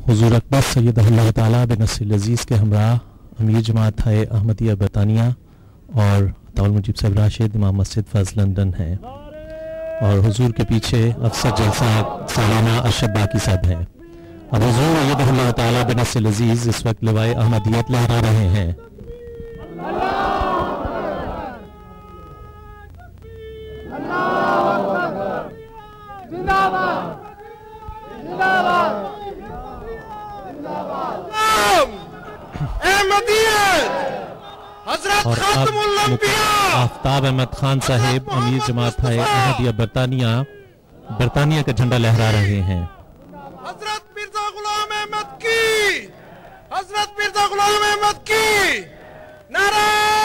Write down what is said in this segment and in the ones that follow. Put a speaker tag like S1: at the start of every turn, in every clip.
S1: हुजूर अकबर सैयदहुल्लाह ताला बिन नसीर अजीज़ के हमराह अमीर जमात है अहमदिया बरतानिया और ताउल मुजीब साहब राशिद इमाम मस्जिद फज़ लंदन हैं और हुजूर के पीछे अफसर जलसा सालाना अरशद बाकी साहब हैं। अब हुजूर सैयदहुल्लाह ताला बिन नसीर अजीज़ इस वक्त लिवाए अहमदियत लहरा रहे हैं। और अब आफ्ताब अहमद खान साहिब अमीर जमात है अहमदिया बरतानिया का झंडा लहरा रहे हैं।
S2: हजरत मिर्जा गुलाम अहमद की, हजरत मिर्जा गुलाम अहमद की नारा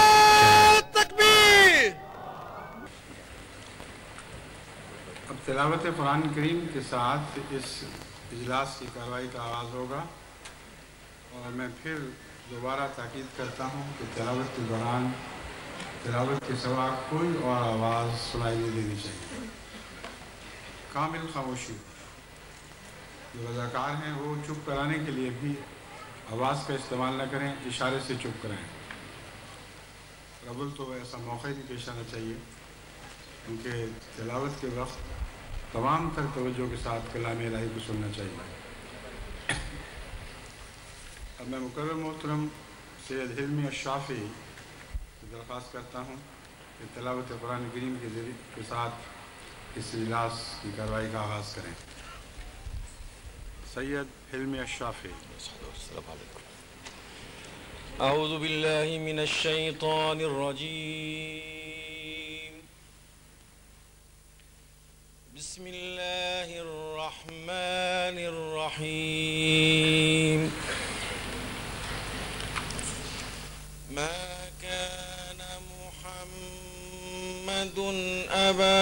S2: तकबीर।
S3: अब तिलावत कुरान करीम के साथ इस इजलास की कार्रवाई का आगाज़ होगा और मैं फिर दोबारा ताकीद करता हूँ कि तिलावत के दौरान तिलावत के सिवा कोई और आवाज़ सुनाई नहीं देनी चाहिए। कामिल खामोशी। जो रज़ाकार हैं वो चुप कराने के लिए भी आवाज़ का इस्तेमाल न करें, इशारे से चुप कराएं। रबुल तो ऐसा मौका ही नहीं पेश आना चाहिए, क्योंकि तिलावत के वक्त तमाम तर तवज्जो के साथ कलाम इलाही को सुनना चाहिए। अब मैं मुकर्रम मोहतरम सैयद हिल्मी अशाफ़ी से दरख्वास्त करता हूँ कि तिलावत कुरान करीम के साथ इस इजलास की कार्रवाई का आगाज़ करें। सैयद हिल्मी अशाफ़ी।
S4: अऊज़ु बिल्लाहि मिनश शैतानिर रजीम। बिस्मिल्लाहिर रहमानिर रहीम। मा कान मुहम्मदुन अबा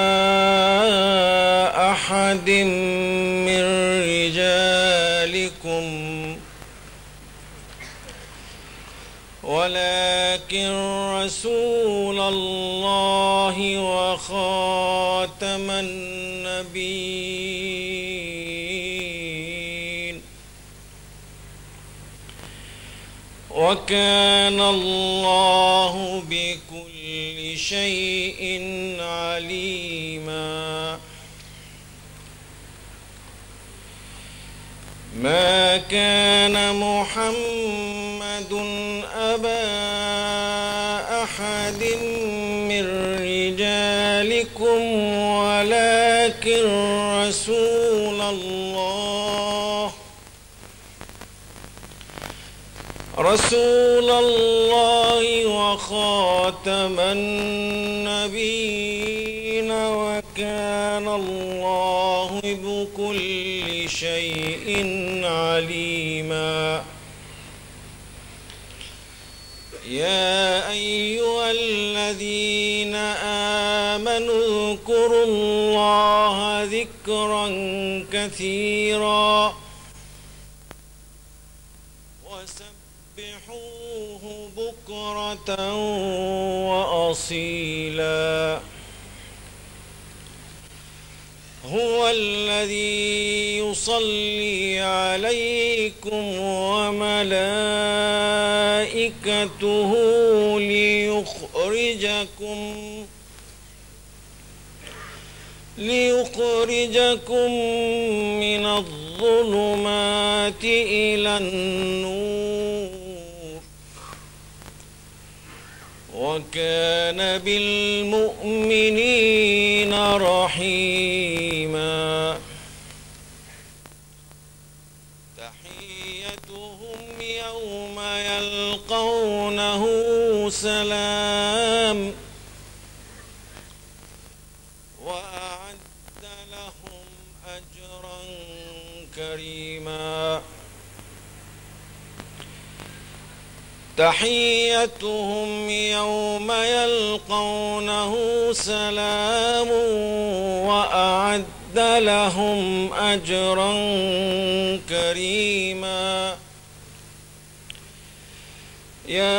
S4: अहदिम मिर रिजालिकुम वलाकिन रसूलल्लाहि व खातमन नबीय्यीन व काना अल्लाहु बिकुल्लि शैइन अलीमा। मा कान मुहम्मदुन अबा अहदिम मिर रिजालिकुम वलाकिन रसूलल्लाहि व खातमन नबीय्यीन व काना अल्लाहु बिकुल्लि शैइन अलीमा। या अय्युहल्लज़ीन आमनू ज़कुरुल्लाहा ज़िक्रन कसीरा वसब्बिहूहु बुक्रतन व असीला। हुवल्लज़ी युसल्ली अलैकुम व मलाइकतुहु लियुखरिजकुम मिनज़्ज़ुलुमाति इलन-नूर व काना बिल-मुअ्मिनीना रहीमा। तहिय्यतुहुम यौमा यल्क़ौनहु सलाम व अ'अद्द लहुम अजरन करीमा। तहिय्यतुहुम यौमा यल्क़ौनहु सलाम व अ'अद्द लहुम अजरन करीमा। या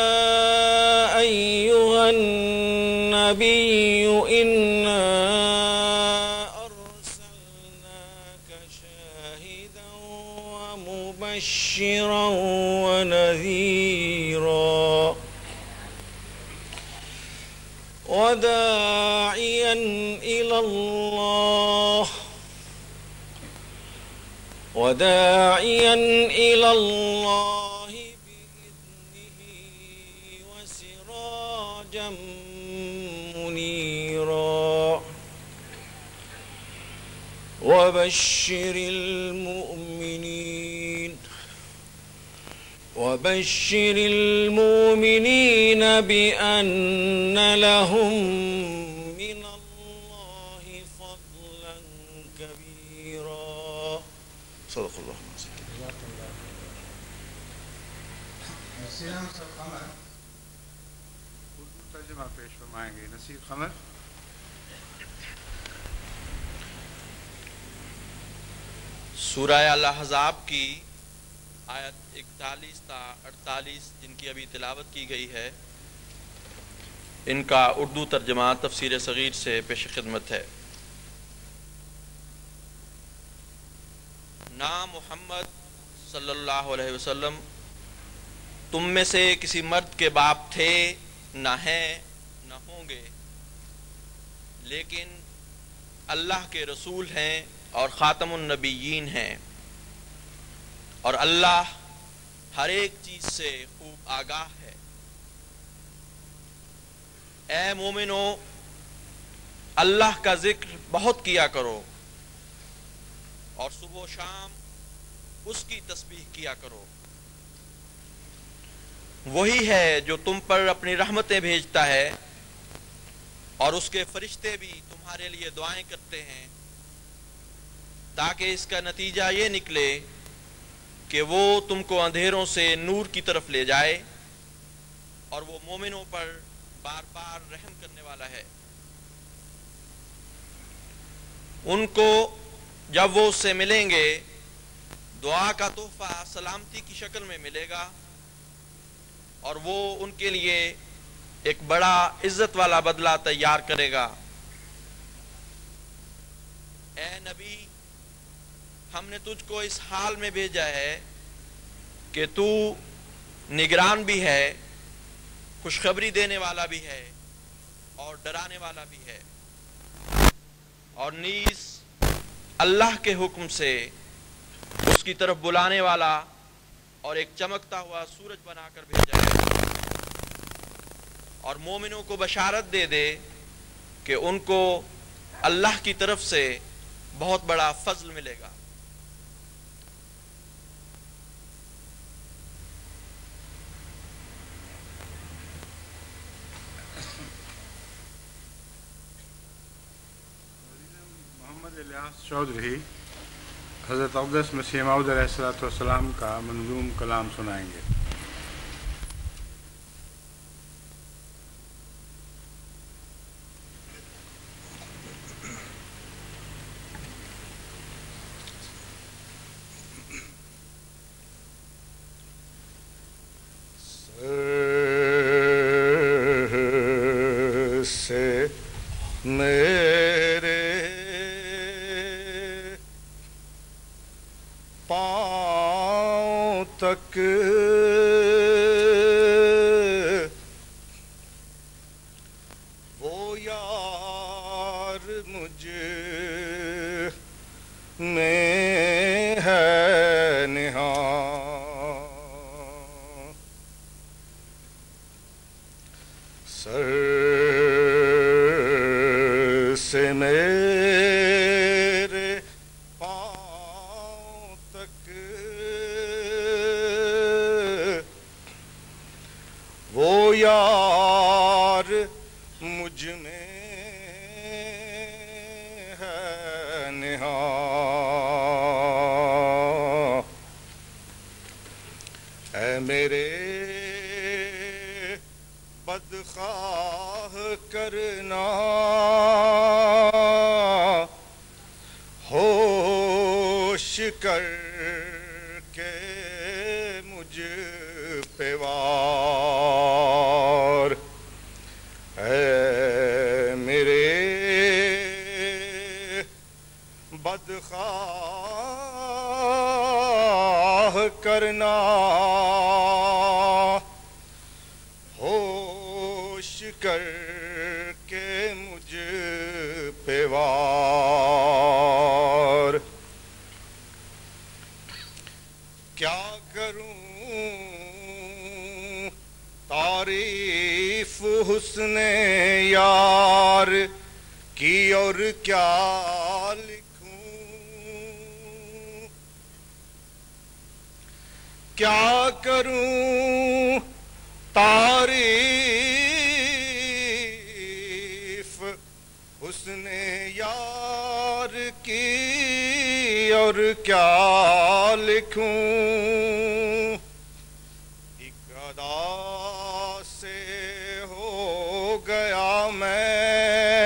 S4: अय्युहन नबिय्यु इन्ना अर्सलनाका शाहिदन व مبشرا ونذيرا وداعيا إلى الله بإذنه وسراجا منيرا وبشر المؤمنين بأن لهم من الله فضلا كبيرا. صدق الله.
S3: ترجمہ پیش فرمائیں گے نصیر قمر.
S5: سورہ الاحزاب کی آیت 41 تا 48 جن کی ابھی تلاوت کی گئی ہے، ان کا اردو ترجمہ تفسیر صغیر سے پیش خدمت ہے. نہ محمد صلی اللہ علیہ وسلم تم میں سے کسی مرد کے باپ تھے، نہ ہیں نہ ہوں گے، لیکن اللہ کے رسول ہیں اور خاتم النبیین ہیں، اور اللہ ہر ایک چیز سے خوب آگاہ ہے. اے مومنو، اللہ کا ذکر بہت کیا کرو اور صبح و شام اس کی تسبیح کیا کرو. وہی ہے جو تم پر اپنی رحمتیں بھیجتا ہے، اور اس کے فرشتے بھی تمہارے لیے دعائیں کرتے ہیں، تاکہ اس کا نتیجہ یہ نکلے کہ وہ تم کو اندھیروں سے نور کی طرف لے جائے، اور وہ مومنوں پر بار بار رحم کرنے والا ہے. ان کو جب وہ اس سے ملیں گے دعا کا تحفہ سلامتی کی شکل میں ملے گا، اور وہ ان کے لیے ایک بڑا عزت والا بدلہ تیار کرے گا. اے نبی، ہم نے تجھ کو اس حال میں بھیجا ہے کہ تو نگران بھی ہے، خوشخبری دینے والا بھی ہے اور ڈرانے والا بھی ہے، اور نیز اللہ کے حکم سے اس کی طرف بلانے والا اور ایک چمکتا ہوا سورج بنا کر بھیجا ہے. اور مومنوں کو بشارت دے دے کہ ان کو اللہ کی طرف سے بہت بڑا فضل ملے گا.
S3: محمد الیاس چودھری حضرت اقدس مسیح موعود علیہ السلام کا منظوم کلام سنائیں گے.
S6: کرنا ہوش کر کے مجھ پہ وار، کیا کروں تعریف حسن یار کی اور کیا لکھوں، کیا کروں تعریف حسن یار کی اور کیا لکھوں، ایک ادا سے ہو گیا میں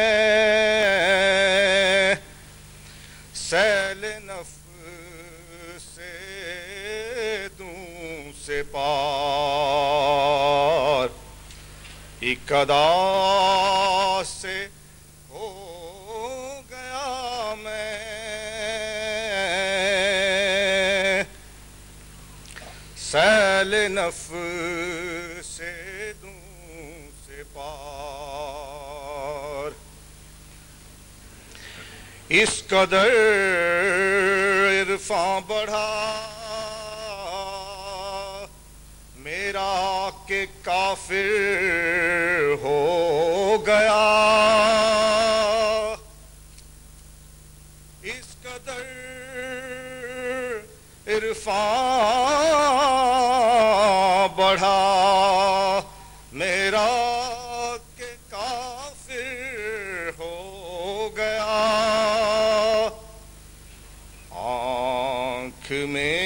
S6: سیل نفس سے دوں سے پار، ایک ادا سے ہو گیا میں سیل نفس سے دوں سے پار، اس قدر عرفاں بڑھا میرا کہ کافر ہو گیا، اس قدر عرفاں بڑھا میرا کہ کافر ہو گیا، آنکھ میں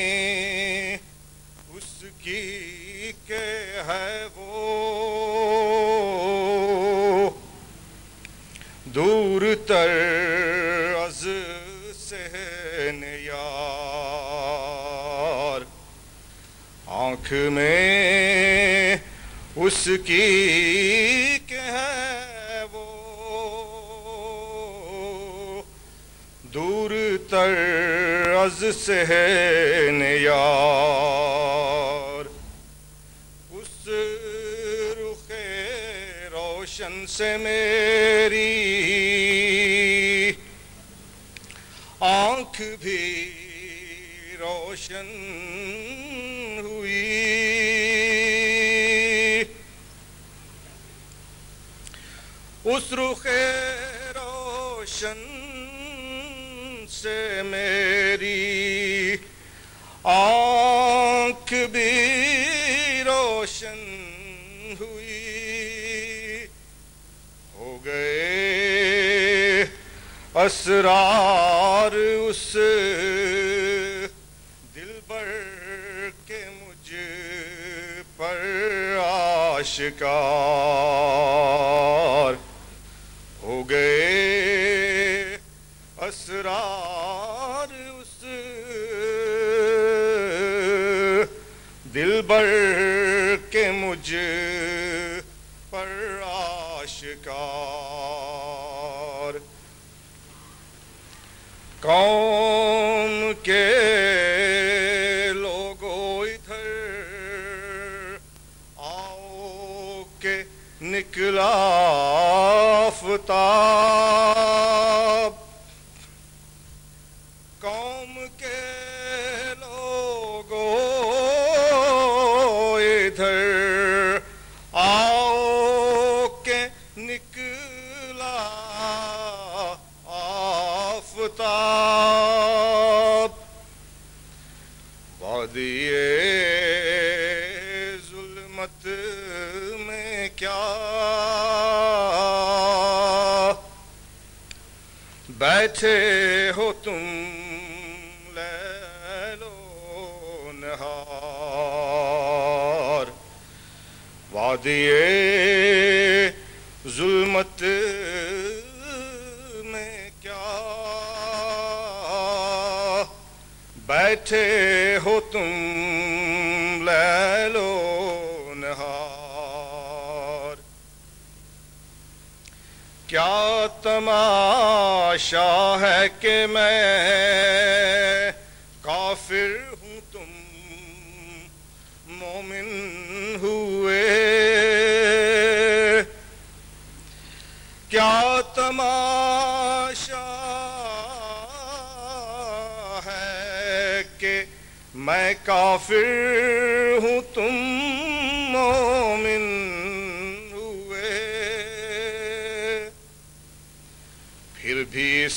S6: اس کی کہ ہے وہ دور تر از سہن یار، آنکھ میں اس کی کہ ہے وہ دور تر از سہن یار، اس رخ روشن سے میری آنکھ بھی روشن ہوئی، اس رخ روشن سے میری آنکھ بھی روشن ہوئی، ہو گئے اسرار اس دلبر کے مجھ پر آشکار، ہو گئے اسرار اس دلبر کے مجھ پر آشکار، قوم کے لوگوں ادھر آؤ کہ نکلا آفتاب، قوم کے لوگوں ادھر آؤ کہ نکلا آفتاب، وادی ظلمت میں کیا بیٹھے ہو تم لیل و نہار، وادی ظلمت میں کیا بیٹھے ہو تم لیل و نہار، کیا تماشا ہے کہ میں کافر ہوں تم تماشا ہے کہ میں کافر ہوں تم مومن ہوئے، پھر بھی اس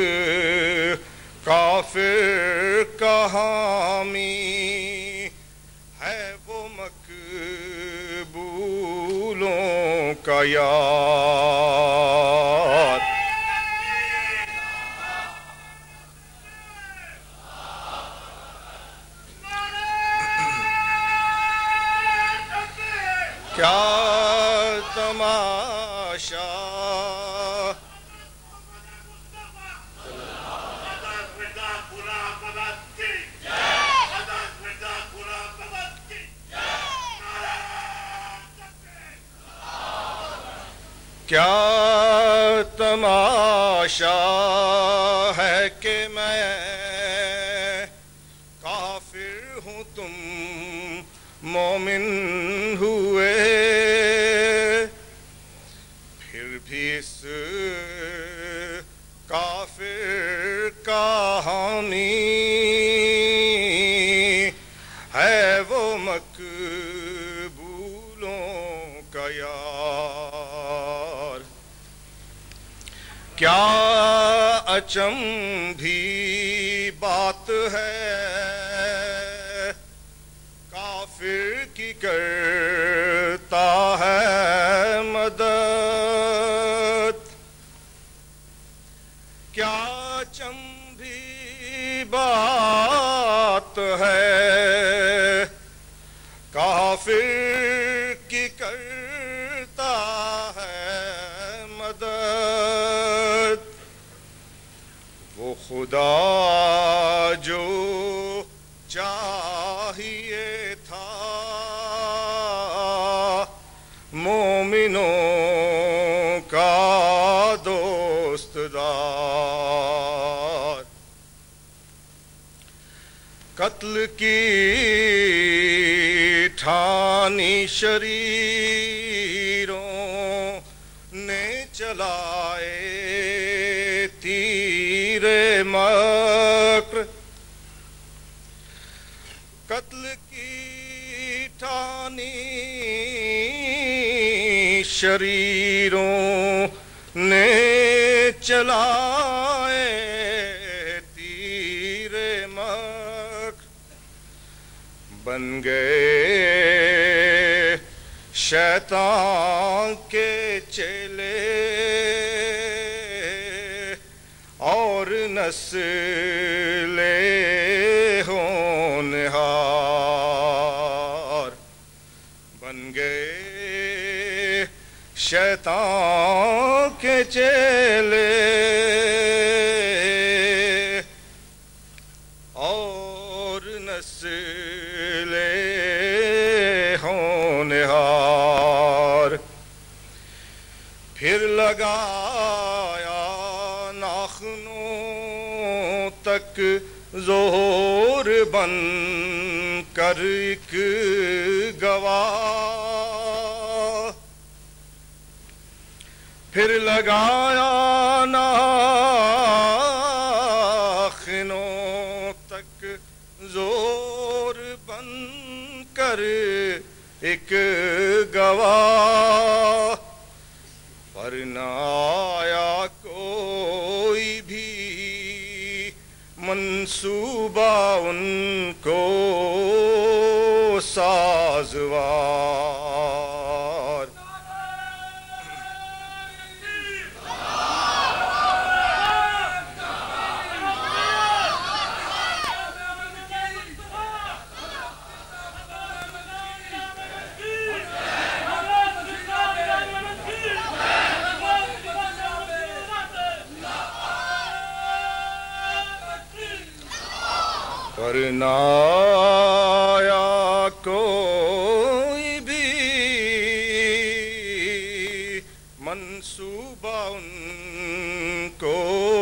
S6: کافر کا حامی ہے وہ مقبولوں کا یار۔ کیا تماشا کیا تماشا ہے کہ میں کافر ہوں تم مومن ہوئے، پھر بھی اس کافر کا حامی ہے وہ مقبولوں کا یار۔ کیا اچنبھی بات ہے کافر کی کرتا ہے مدد، کیا اچنبھی بات ہے کافر کی کرتا ہے مدد، وہ خدا جو چاہیے تھا مومنوں کا دوست دار، قتل کی ٹھانی شریروں نے چلائے تیر مکر، قتل کی ٹھانی شریروں نے چلائے تیر مکر، بن گئے شیطان کے چیلے اور نسل ہونہار، بن گئے شیطان کے چیلے اور نسل ہونہار، پھر لگایا ناخنوں تک زہور بن کر ایک گواہ، پھر لگایا ناخنوں تک زور بن کر ایک گواہ، پر نہ آیا کوئی بھی منصوبہ ان کو سازوار۔ پر نہ آیا کوئی بھی منصوبہ ان کو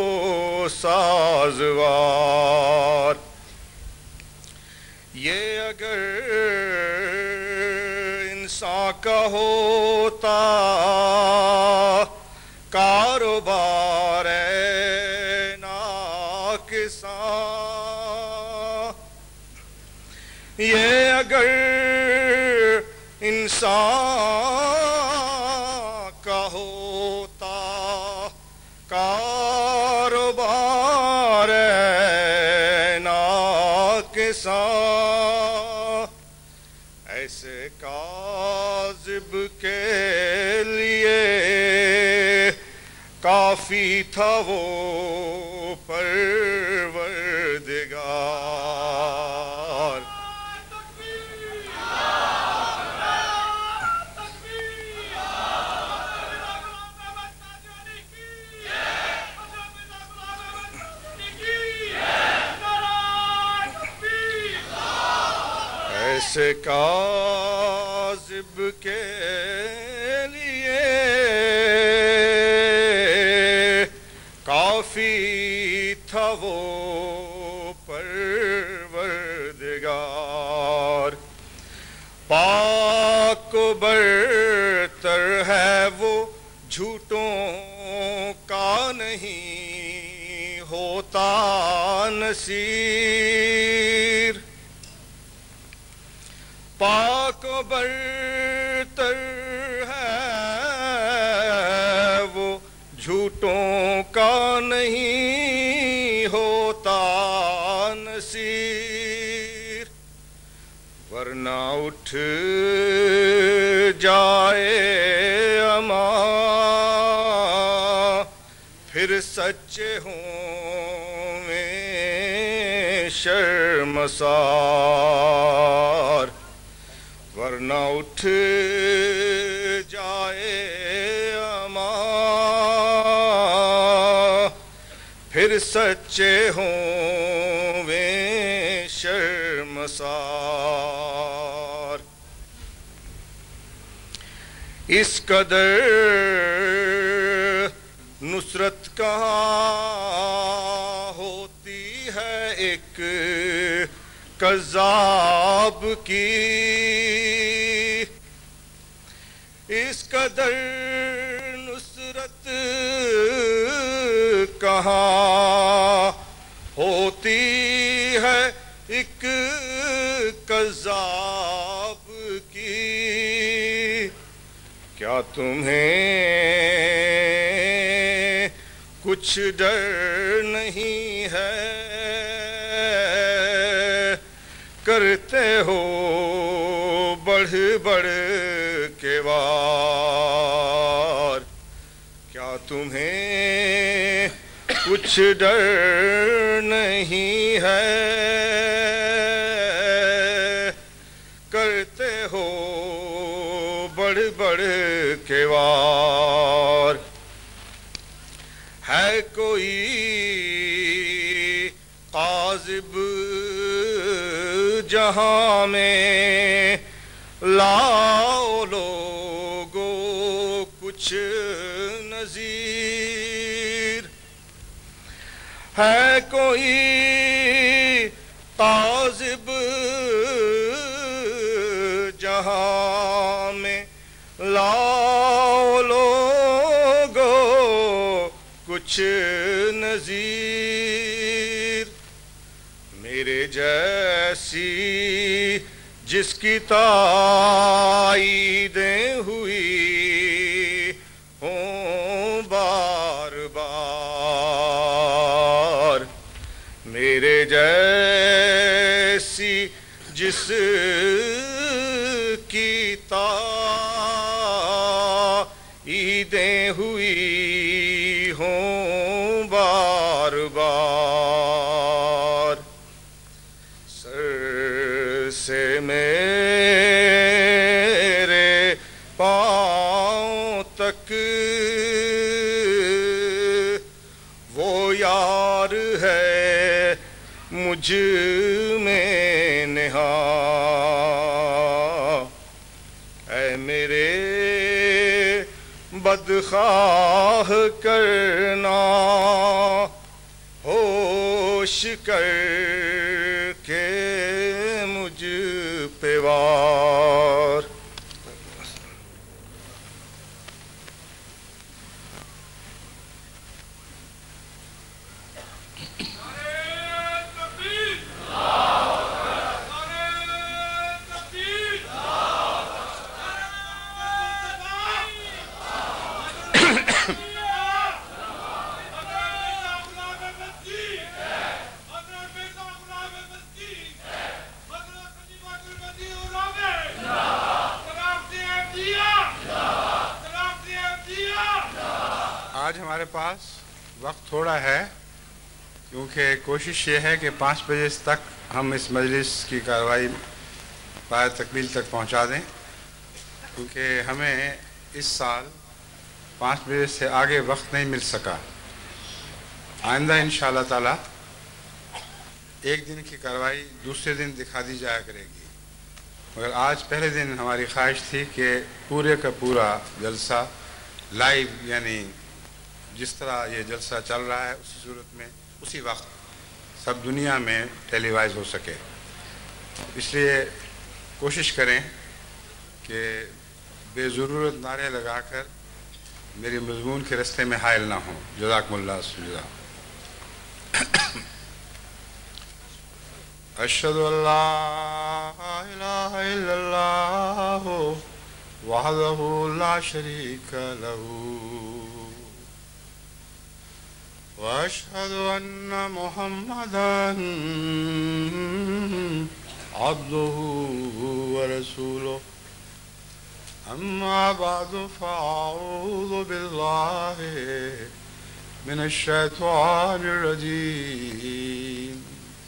S6: سازوار، یہ اگر انسان کا ہوتا कारोबार नाकिसां। ये अगर इंसान का होता कारोबार नाकिसां, ऐसे काज़िब के लिए काफी था वो परवरदिगार। ऐसे काज़िब के लिए काफी था वो परवरदिगार। पाक बरतर है वो झूठों का नहीं होता नसीर। पाक बरतर है वो झूठों का नहीं होता नसीर। वरना उठ जाए अमा फिर सच्चे होंगे शर्मसार। वरना उठ जाए अमा फिर सच्चे होंगे शर्मसार। इस कदर नुसरत कहाँ होती है एक कज़्ज़ाब की। इस कदर नुसरत कहाँ होती है एक कज़्ज़ाब की। क्या तुम्हें कुछ डर नहीं है, करते हो बढ़ बढ़ के वार। क्या तुम्हें कुछ डर नहीं है, करते हो बढ़ बढ़ के वार। है कोई काज़िब जहां में, लाओ लोगो कुछ नज़ीर। है कोई काज़िब जहां में, लाओ लोगो कुछ नज़ीर। मेरे जैसी जिसकी ताईदें हुई हों बार बार। मेरे जैसी जिसकी ताईदें हुई हों बार बार। सर से मेरे पाँव तक वो यार है मुझ में निहा। ऐ मेरे बदख्वाह करना होश कर के मुझ पे वार।
S3: آج ہمارے پاس وقت تھوڑا ہے، کیونکہ کوشش یہ ہے کہ 5 بجے تک ہم اس مجلس کی کارروائی پایہ تکمیل تک پہنچا دیں، کیونکہ ہمیں اس سال 5 بجے سے آگے وقت نہیں مل سکا۔ آئندہ انشاءاللہ تعالی ایک دن کی کارروائی دوسرے دن دکھا دی جایا کرے گی، مگر آج پہلے دن ہماری خواہش تھی کہ پورے کا پورا جلسہ لائیو، یعنی جس طرح یہ جلسہ چل رہا ہے اسی صورت میں اسی وقت سب دنیا میں ٹیلی وائز ہو سکے۔ اس لیے کوشش کریں کہ بے ضرورت نعرے لگا کر میری مضمون کے رستے میں حائل نہ ہوں۔ جزاکم اللہ جزا۔ اشہد ان لا الہ الا اللہ وحدہ لا شریک لہ واشہد ان محمدا عبدہ ورسولہ اما بعد فاعوذ باللہ من الشیطان الرجیم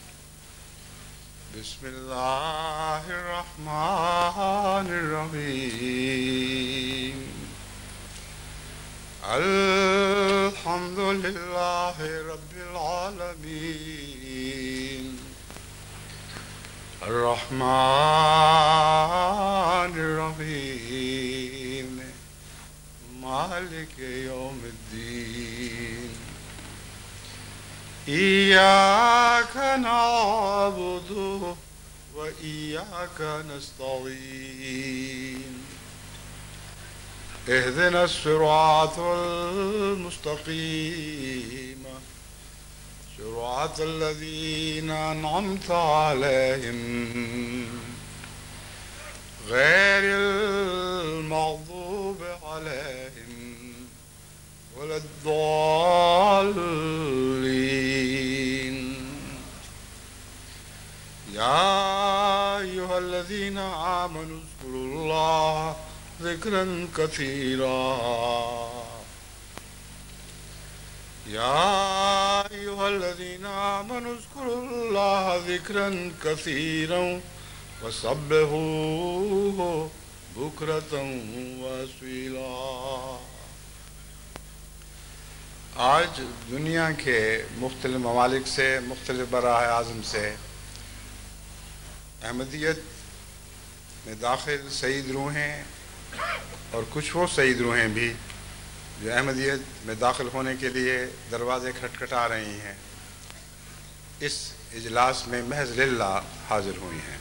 S3: بسم اللہ الرحمن الرحیم الحمد للہ رب العالمین الرحمن الرحیم مالک یوم الدین ایاک نعبد و ایاک نستعین اهدنا الصراط المستقيم صراط الذين أنعمت عليهم غير المغضوب عليهم ولا الضالين يا أيها الذين آمنوا اذكروا الله ذکرا کثیرا یا ایھا الذین آمنوا اذکروا اللہ ذکرا کثیرا وسبحوہ بکرۃ واصیلا۔ آج دنیا کے مختلف ممالک سے، مختلف براہ اعظم سے احمدیت میں داخل سعید روحیں اور کچھ وہ سعید روحیں بھی جو احمدیت میں داخل ہونے کے لیے دروازے کھٹکھٹا رہی ہیں، اس اجلاس میں محض للہ حاضر ہوئی ہیں،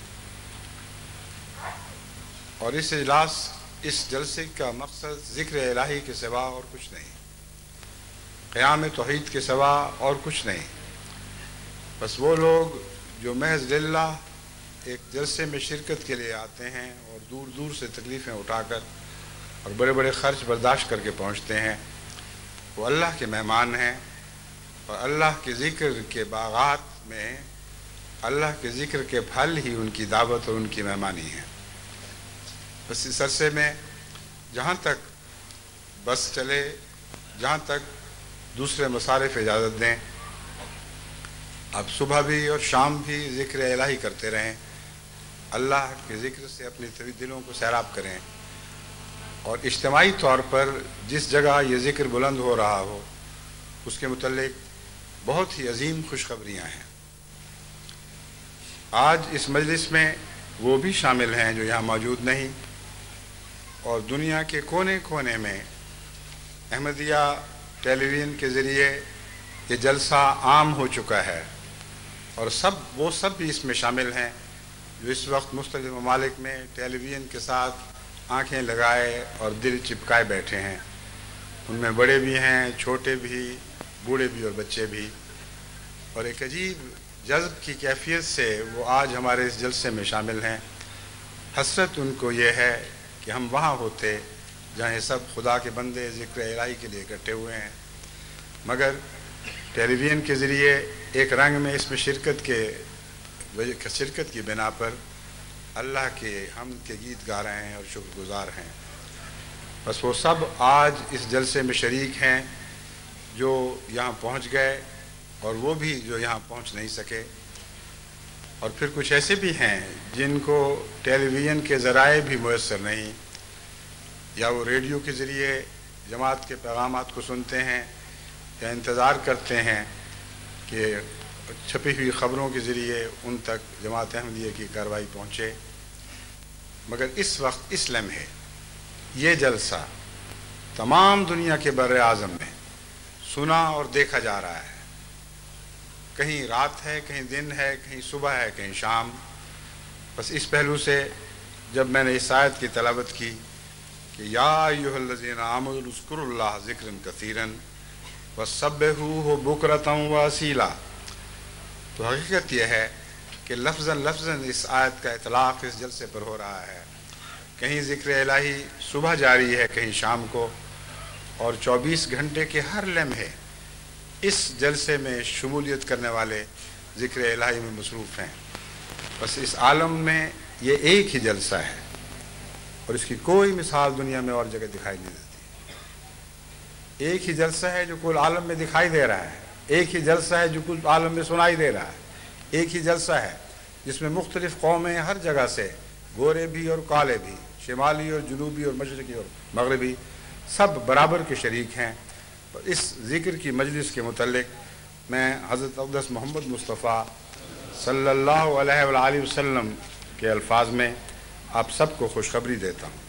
S3: اور اس جلسے کا مقصد ذکر الہی کے سوا اور کچھ نہیں، قیام توحید کے سوا اور کچھ نہیں۔ بس وہ لوگ جو محض للہ ایک جلسے میں شرکت کے لیے آتے ہیں اور دور دور سے تکلیفیں اٹھا کر اور بڑے بڑے خرچ برداشت کر کے پہنچتے ہیں، وہ اللہ کے مہمان ہیں، اور اللہ کے ذکر کے باغات میں اللہ کے ذکر کے پھل ہی ان کی دعوت اور ان کی مہمانی ہے۔ بس اس عرصے میں جہاں تک بس چلے، جہاں تک دوسرے مصارف اجازت دیں، اب صبح بھی اور شام بھی ذکر الہی کرتے رہیں، اللہ کے ذکر سے اپنی دلوں کو سیراب کریں، اور اجتماعی طور پر جس جگہ یہ ذکر بلند ہو رہا ہو اس کے متعلق بہت ہی عظیم خوشخبریاں ہیں۔ آج اس مجلس میں وہ بھی شامل ہیں جو یہاں موجود نہیں، اور دنیا کے کونے کونے میں احمدیہ ٹیلی ویژن کے ذریعے یہ جلسہ عام ہو چکا ہے، اور وہ سب بھی اس میں شامل ہیں جو اس وقت مختلف ممالک میں ٹیلی ویژن کے ساتھ آنکھیں لگائے اور دل چپکائے بیٹھے ہیں۔ ان میں بڑے بھی ہیں، چھوٹے بھی، بوڑھے بھی اور بچے بھی، اور ایک عجیب جذب کی کیفیت سے وہ آج ہمارے اس جلسے میں شامل ہیں۔ حسرت ان کو یہ ہے کہ ہم وہاں ہوتے جہاں یہ سب خدا کے بندے ذکر الہی کے لیے اکٹھے ہوئے ہیں، مگر ٹیلی ویژن کے ذریعے ایک رنگ میں اس میں شرکت کی بنا پر اللہ کے حمد کے گیت گا رہے ہیں اور شکر گزار ہیں۔ بس وہ سب آج اس جلسے میں شریک ہیں، جو یہاں پہنچ گئے اور وہ بھی جو یہاں پہنچ نہیں سکے، اور پھر کچھ ایسے بھی ہیں جن کو ٹیلی ویژن کے ذرائع بھی میسر نہیں، یا وہ ریڈیو کے ذریعے جماعت کے پیغامات کو سنتے ہیں یا انتظار کرتے ہیں کہ چھپی ہوئی خبروں کے ذریعے ان تک جماعت احمدیہ کی کارروائی پہنچے۔ مگر اس وقت اس لمحے یہ جلسہ تمام دنیا کے بر اعظم میں سنا اور دیکھا جا رہا ہے، کہیں رات ہے، کہیں دن ہے، کہیں صبح ہے، کہیں شام۔ بس اس پہلو سے جب میں نے اس آیت کی تلاوت کی کہ یا ایھا الذین آمنوا اذکروا اللہ ذکرا کثیرا وسبحوہ بکرۃ واصیلا، تو حقیقت یہ ہے کہ لفظاً اس آیت کا اطلاق اس جلسے پر ہو رہا ہے۔ کہیں ذکر الہی صبح جاری ہے، کہیں شام کو، اور 24 گھنٹے کے ہر لمحے اس جلسے میں شمولیت کرنے والے ذکر الہی میں مصروف ہیں۔ بس اس عالم میں یہ ایک ہی جلسہ ہے اور اس کی کوئی مثال دنیا میں اور جگہ دکھائی نہیں دیتی۔ ایک ہی جلسہ ہے جو کل عالم میں دکھائی دے رہا ہے، ایک ہی جلسہ ہے جو کل عالم میں سنائی دے رہا ہے، ایک ہی جلسہ ہے جس میں مختلف قومیں ہر جگہ سے، گورے بھی اور کالے بھی، شمالی اور جنوبی اور مشرقی اور مغربی، سب برابر کے شریک ہیں۔ اس ذکر کی مجلس کے متعلق میں حضرت اقدس محمد مصطفیٰ صلی اللہ علیہ وآلہ وسلم کے الفاظ میں آپ سب کو خوشخبری دیتا ہوں۔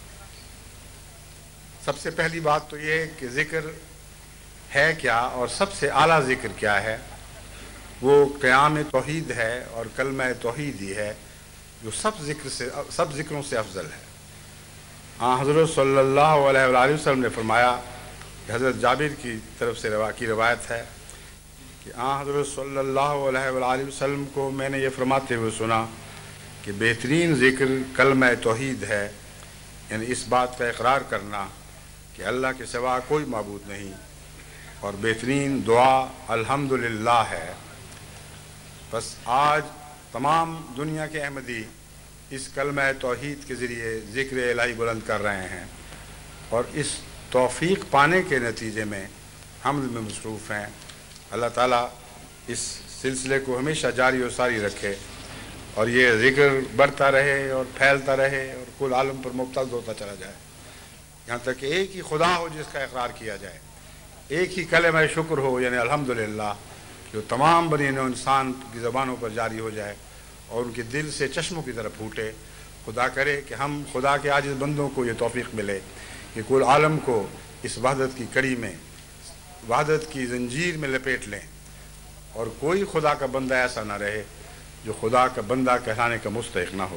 S3: سب سے پہلی بات تو یہ کہ ذکر ہے کیا اور سب سے اعلیٰ ذکر کیا ہے؟ وہ قیام توحید ہے اور کلمہ توحید ہی ہے جو سب ذکروں سے افضل ہے۔ حضرت صلی اللہ علیہ وآلہ وسلم نے فرمایا کہ حضرت جابر کی طرف سے کی روایت ہے کہ حضرت صلی اللہ علیہ وآلہ وسلم کو میں نے یہ فرماتے ہوئے سنا کہ بہترین ذکر کلمہ توحید ہے، یعنی اس بات کا اقرار کرنا کہ اللہ کے سوا کوئی معبود نہیں، اور بہترین دعا الحمدللہ ہے۔ بس آج تمام دنیا کے احمدی اس کلمہ توحید کے ذریعے ذکر الہی بلند کر رہے ہیں اور اس توفیق پانے کے نتیجے میں حمد میں مصروف ہیں۔ اللہ تعالیٰ اس سلسلے کو ہمیشہ جاری و ساری رکھے اور یہ ذکر بڑھتا رہے اور پھیلتا رہے اور کل عالم پر مبتز ہوتا چلا جائے، یہاں تک کہ ایک ہی خدا ہو جس کا اقرار کیا جائے، ایک ہی کلمہ شکر ہو یعنی الحمدللہ، جو تمام بنی نوع انسان کی زبانوں پر جاری ہو جائے اور ان کے دل سے چشموں کی طرف پھوٹے۔ خدا کرے کہ ہم خدا کے عاجز بندوں کو یہ توفیق ملے کہ کل عالم کو اس وحدت کی کڑی میں، وحدت کی زنجیر میں لپیٹ لیں، اور کوئی خدا کا بندہ ایسا نہ رہے جو خدا کا بندہ کہلانے کا مستحق نہ ہو۔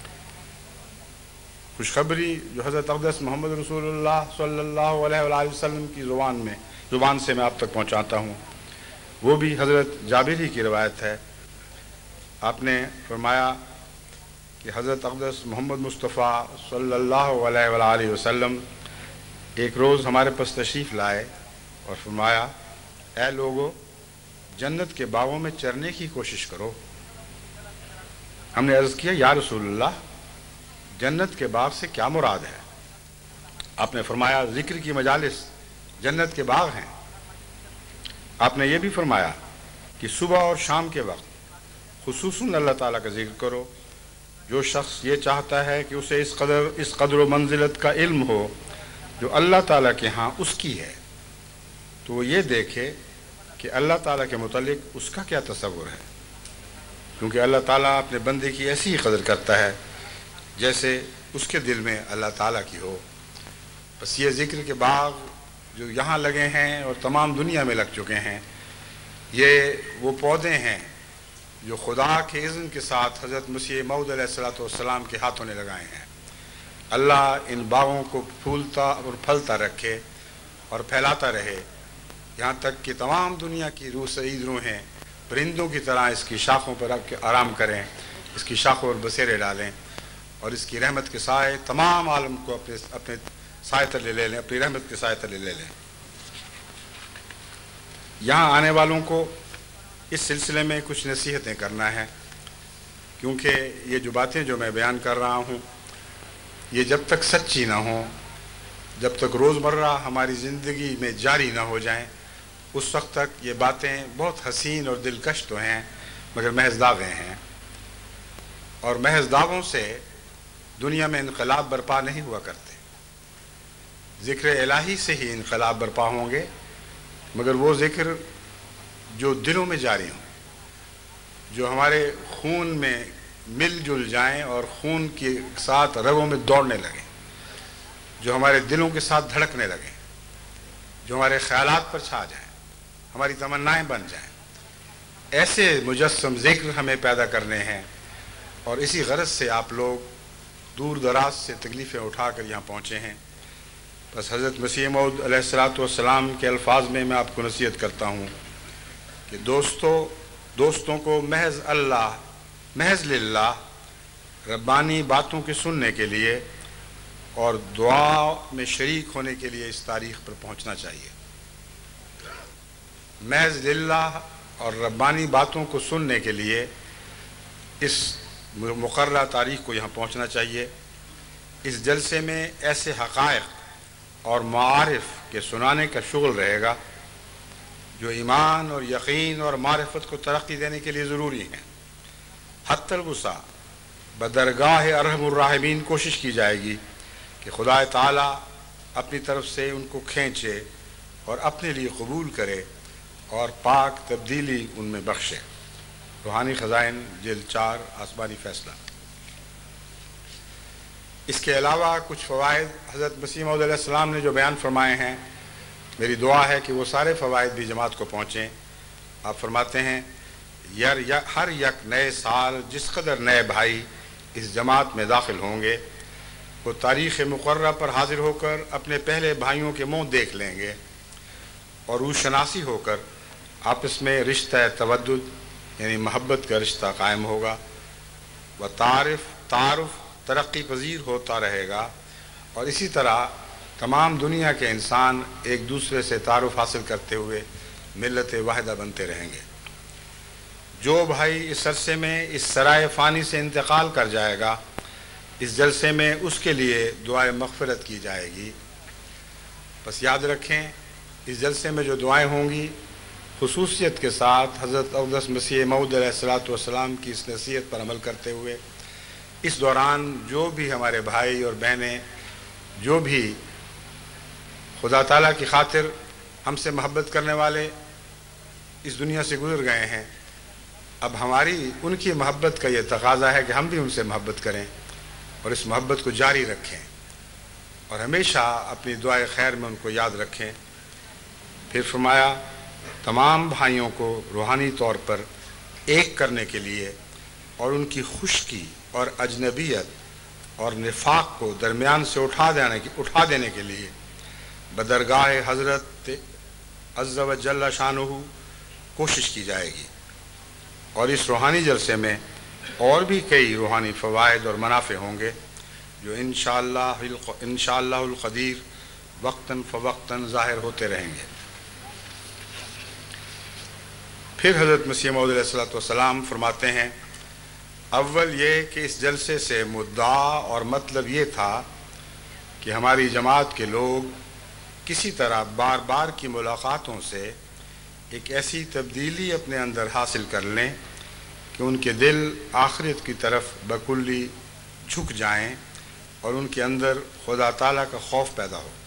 S3: خوشخبری جو حضرت اقدس محمد رسول اللہ صلی اللہ علیہ وآلہ وسلم کی زبان سے میں آپ تک پہنچاتا ہوں، وہ بھی حضرت جابر ہی کی روایت ہے۔ آپ نے فرمایا کہ حضرت اقدس محمد مصطفیٰ صلی اللہ علیہ وآلہ وسلم ایک روز ہمارے پاس تشریف لائے اور فرمایا، اے لوگو، جنت کے باغوں میں چرنے کی کوشش کرو۔ ہم نے عرض کیا، یا رسول اللہ، جنت کے باغ سے کیا مراد ہے؟ آپ نے فرمایا، ذکر کی مجالس جنت کے باغ ہیں۔ آپ نے یہ بھی فرمایا کہ صبح اور شام کے وقت خصوصاً اللہ تعالیٰ کا ذکر کرو۔ جو شخص یہ چاہتا ہے کہ اسے اس قدر و منزلت کا علم ہو جو اللہ تعالیٰ کے ہاں اس کی ہے، تو وہ یہ دیکھے کہ اللہ تعالیٰ کے متعلق اس کا کیا تصور ہے، کیونکہ اللہ تعالیٰ اپنے بندے کی ایسی ہی قدر کرتا ہے جیسے اس کے دل میں اللہ تعالیٰ کی ہو۔ بس یہ ذکر کے باغ جو یہاں لگے ہیں اور تمام دنیا میں لگ چکے ہیں، یہ وہ پودے ہیں جو خدا کے اذن کے ساتھ حضرت مسیح موعود علیہ السلام کے ہاتھوں نے لگائے ہیں۔ اللہ ان باغوں کو پھولتا اور پھلتا رکھے اور پھیلاتا رہے، یہاں تک کہ تمام دنیا کی روح سعید روحیں پرندوں کی طرح اس کی شاخوں پر آرام کریں، اس کی شاخوں پر بسیرے ڈالیں، اور اس کی رحمت کے سائے تمام عالم کو اپنے سائے تلے لے لیں، اپنی رحمت کے سائے تلے لے لیں۔ یہاں آنے والوں کو اس سلسلے میں کچھ نصیحتیں کرنا ہے، کیونکہ یہ جو باتیں جو میں بیان کر رہا ہوں، یہ جب تک سچی نہ ہوں، جب تک روزمرہ ہماری زندگی میں جاری نہ ہو جائیں، اس وقت تک یہ باتیں بہت حسین اور دلکش تو ہیں مگر محض دعوے ہیں، اور محض دعووں سے دنیا میں انقلاب برپا نہیں ہوا کرتے۔ ذکر الہی سے ہی انقلاب برپا ہوں گے، مگر وہ ذکر جو دلوں میں جاری ہوں، جو ہمارے خون میں مل جل جائیں اور خون کے ساتھ رگوں میں دوڑنے لگیں، جو ہمارے دلوں کے ساتھ دھڑکنے لگیں، جو ہمارے خیالات پر چھا جائیں، ہماری تمنائیں بن جائیں۔ ایسے مجسم ذکر ہمیں پیدا کرنے ہیں، اور اسی غرض سے آپ لوگ دور دراز سے تکلیفیں اٹھا کر یہاں پہنچے ہیں۔ بس حضرت مسیح موعود علیہ السلام کے الفاظ میں آپ کو نصیحت کرتا ہوں کہ دوستوں کو محض اللہ، محض للہ ربانی باتوں کے سننے کے لیے اور دعا میں شریک ہونے کے لیے اس تاریخ پر پہنچنا چاہیے۔ محض للہ اور ربانی باتوں کو سننے کے لیے اس مقررہ تاریخ کو یہاں پہنچنا چاہیے۔ اس جلسے میں ایسے حقائق اور معارف کے سنانے کا شغل رہے گا جو ایمان اور یقین اور معرفت کو ترقی دینے کے لیے ضروری ہیں۔ حتی الوسع بدرگاہ ارحم الراحمین کوشش کی جائے گی کہ خدا تعالیٰ اپنی طرف سے ان کو کھینچے اور اپنے لیے قبول کرے اور پاک تبدیلی ان میں بخشے۔ روحانی خزائن جلد 4 آسمانی فیصلہ۔ اس کے علاوہ کچھ فوائد حضرت مسیح موعود علیہ السلام نے جو بیان فرمائے ہیں، میری دعا ہے کہ وہ سارے فوائد بھی جماعت کو پہنچیں۔ آپ فرماتے ہیں ہر یک نئے سال جس قدر نئے بھائی اس جماعت میں داخل ہوں گے، وہ تاریخ مقررہ پر حاضر ہو کر اپنے پہلے بھائیوں کے منہ دیکھ لیں گے اور روح شناسی ہو کر آپس میں رشتہ تودد یعنی محبت کا رشتہ قائم ہوگا، و تعارف ترقی پذیر ہوتا رہے گا، اور اسی طرح تمام دنیا کے انسان ایک دوسرے سے تعارف حاصل کرتے ہوئے ملت واحدہ بنتے رہیں گے۔ جو بھائی اس عرصے میں اس سرائے فانی سے انتقال کر جائے گا، اس جلسے میں اس کے لیے دعائے مغفرت کی جائے گی۔ بس یاد رکھیں اس جلسے میں جو دعائیں ہوں گی خصوصیت کے ساتھ حضرت اقدس مسیح موعود علیہ السلام کی اس نصیحت پر عمل کرتے ہوئے اس دوران جو بھی ہمارے بھائی اور بہنیں جو بھی خدا تعالیٰ کی خاطر ہم سے محبت کرنے والے اس دنیا سے گزر گئے ہیں، اب ہماری ان کی محبت کا یہ تقاضا ہے کہ ہم بھی ان سے محبت کریں اور اس محبت کو جاری رکھیں اور ہمیشہ اپنی دعائے خیر میں ان کو یاد رکھیں۔ پھر فرمایا تمام بھائیوں کو روحانی طور پر ایک کرنے کے لیے اور ان کی خشکی اور اجنبیت اور نفاق کو درمیان سے اٹھا دینے کے لیے بدرگاہ حضرت عز و جل شانہ کوشش کی جائے گی، اور اس روحانی جلسے میں اور بھی کئی روحانی فوائد اور منافع ہوں گے جو انشاءاللہ القدیر وقتاً فوقتاً ظاہر ہوتے رہیں گے۔ پھر حضرت مسیح موعود علیہ السلام فرماتے ہیں اول یہ کہ اس جلسے سے مدعا اور مطلب یہ تھا کہ ہماری جماعت کے لوگ کسی طرح بار بار کی ملاقاتوں سے ایک ایسی تبدیلی اپنے اندر حاصل کر لیں کہ ان کے دل آخرت کی طرف بکلی جھک جائیں اور ان کے اندر خدا تعالیٰ کا خوف پیدا ہو۔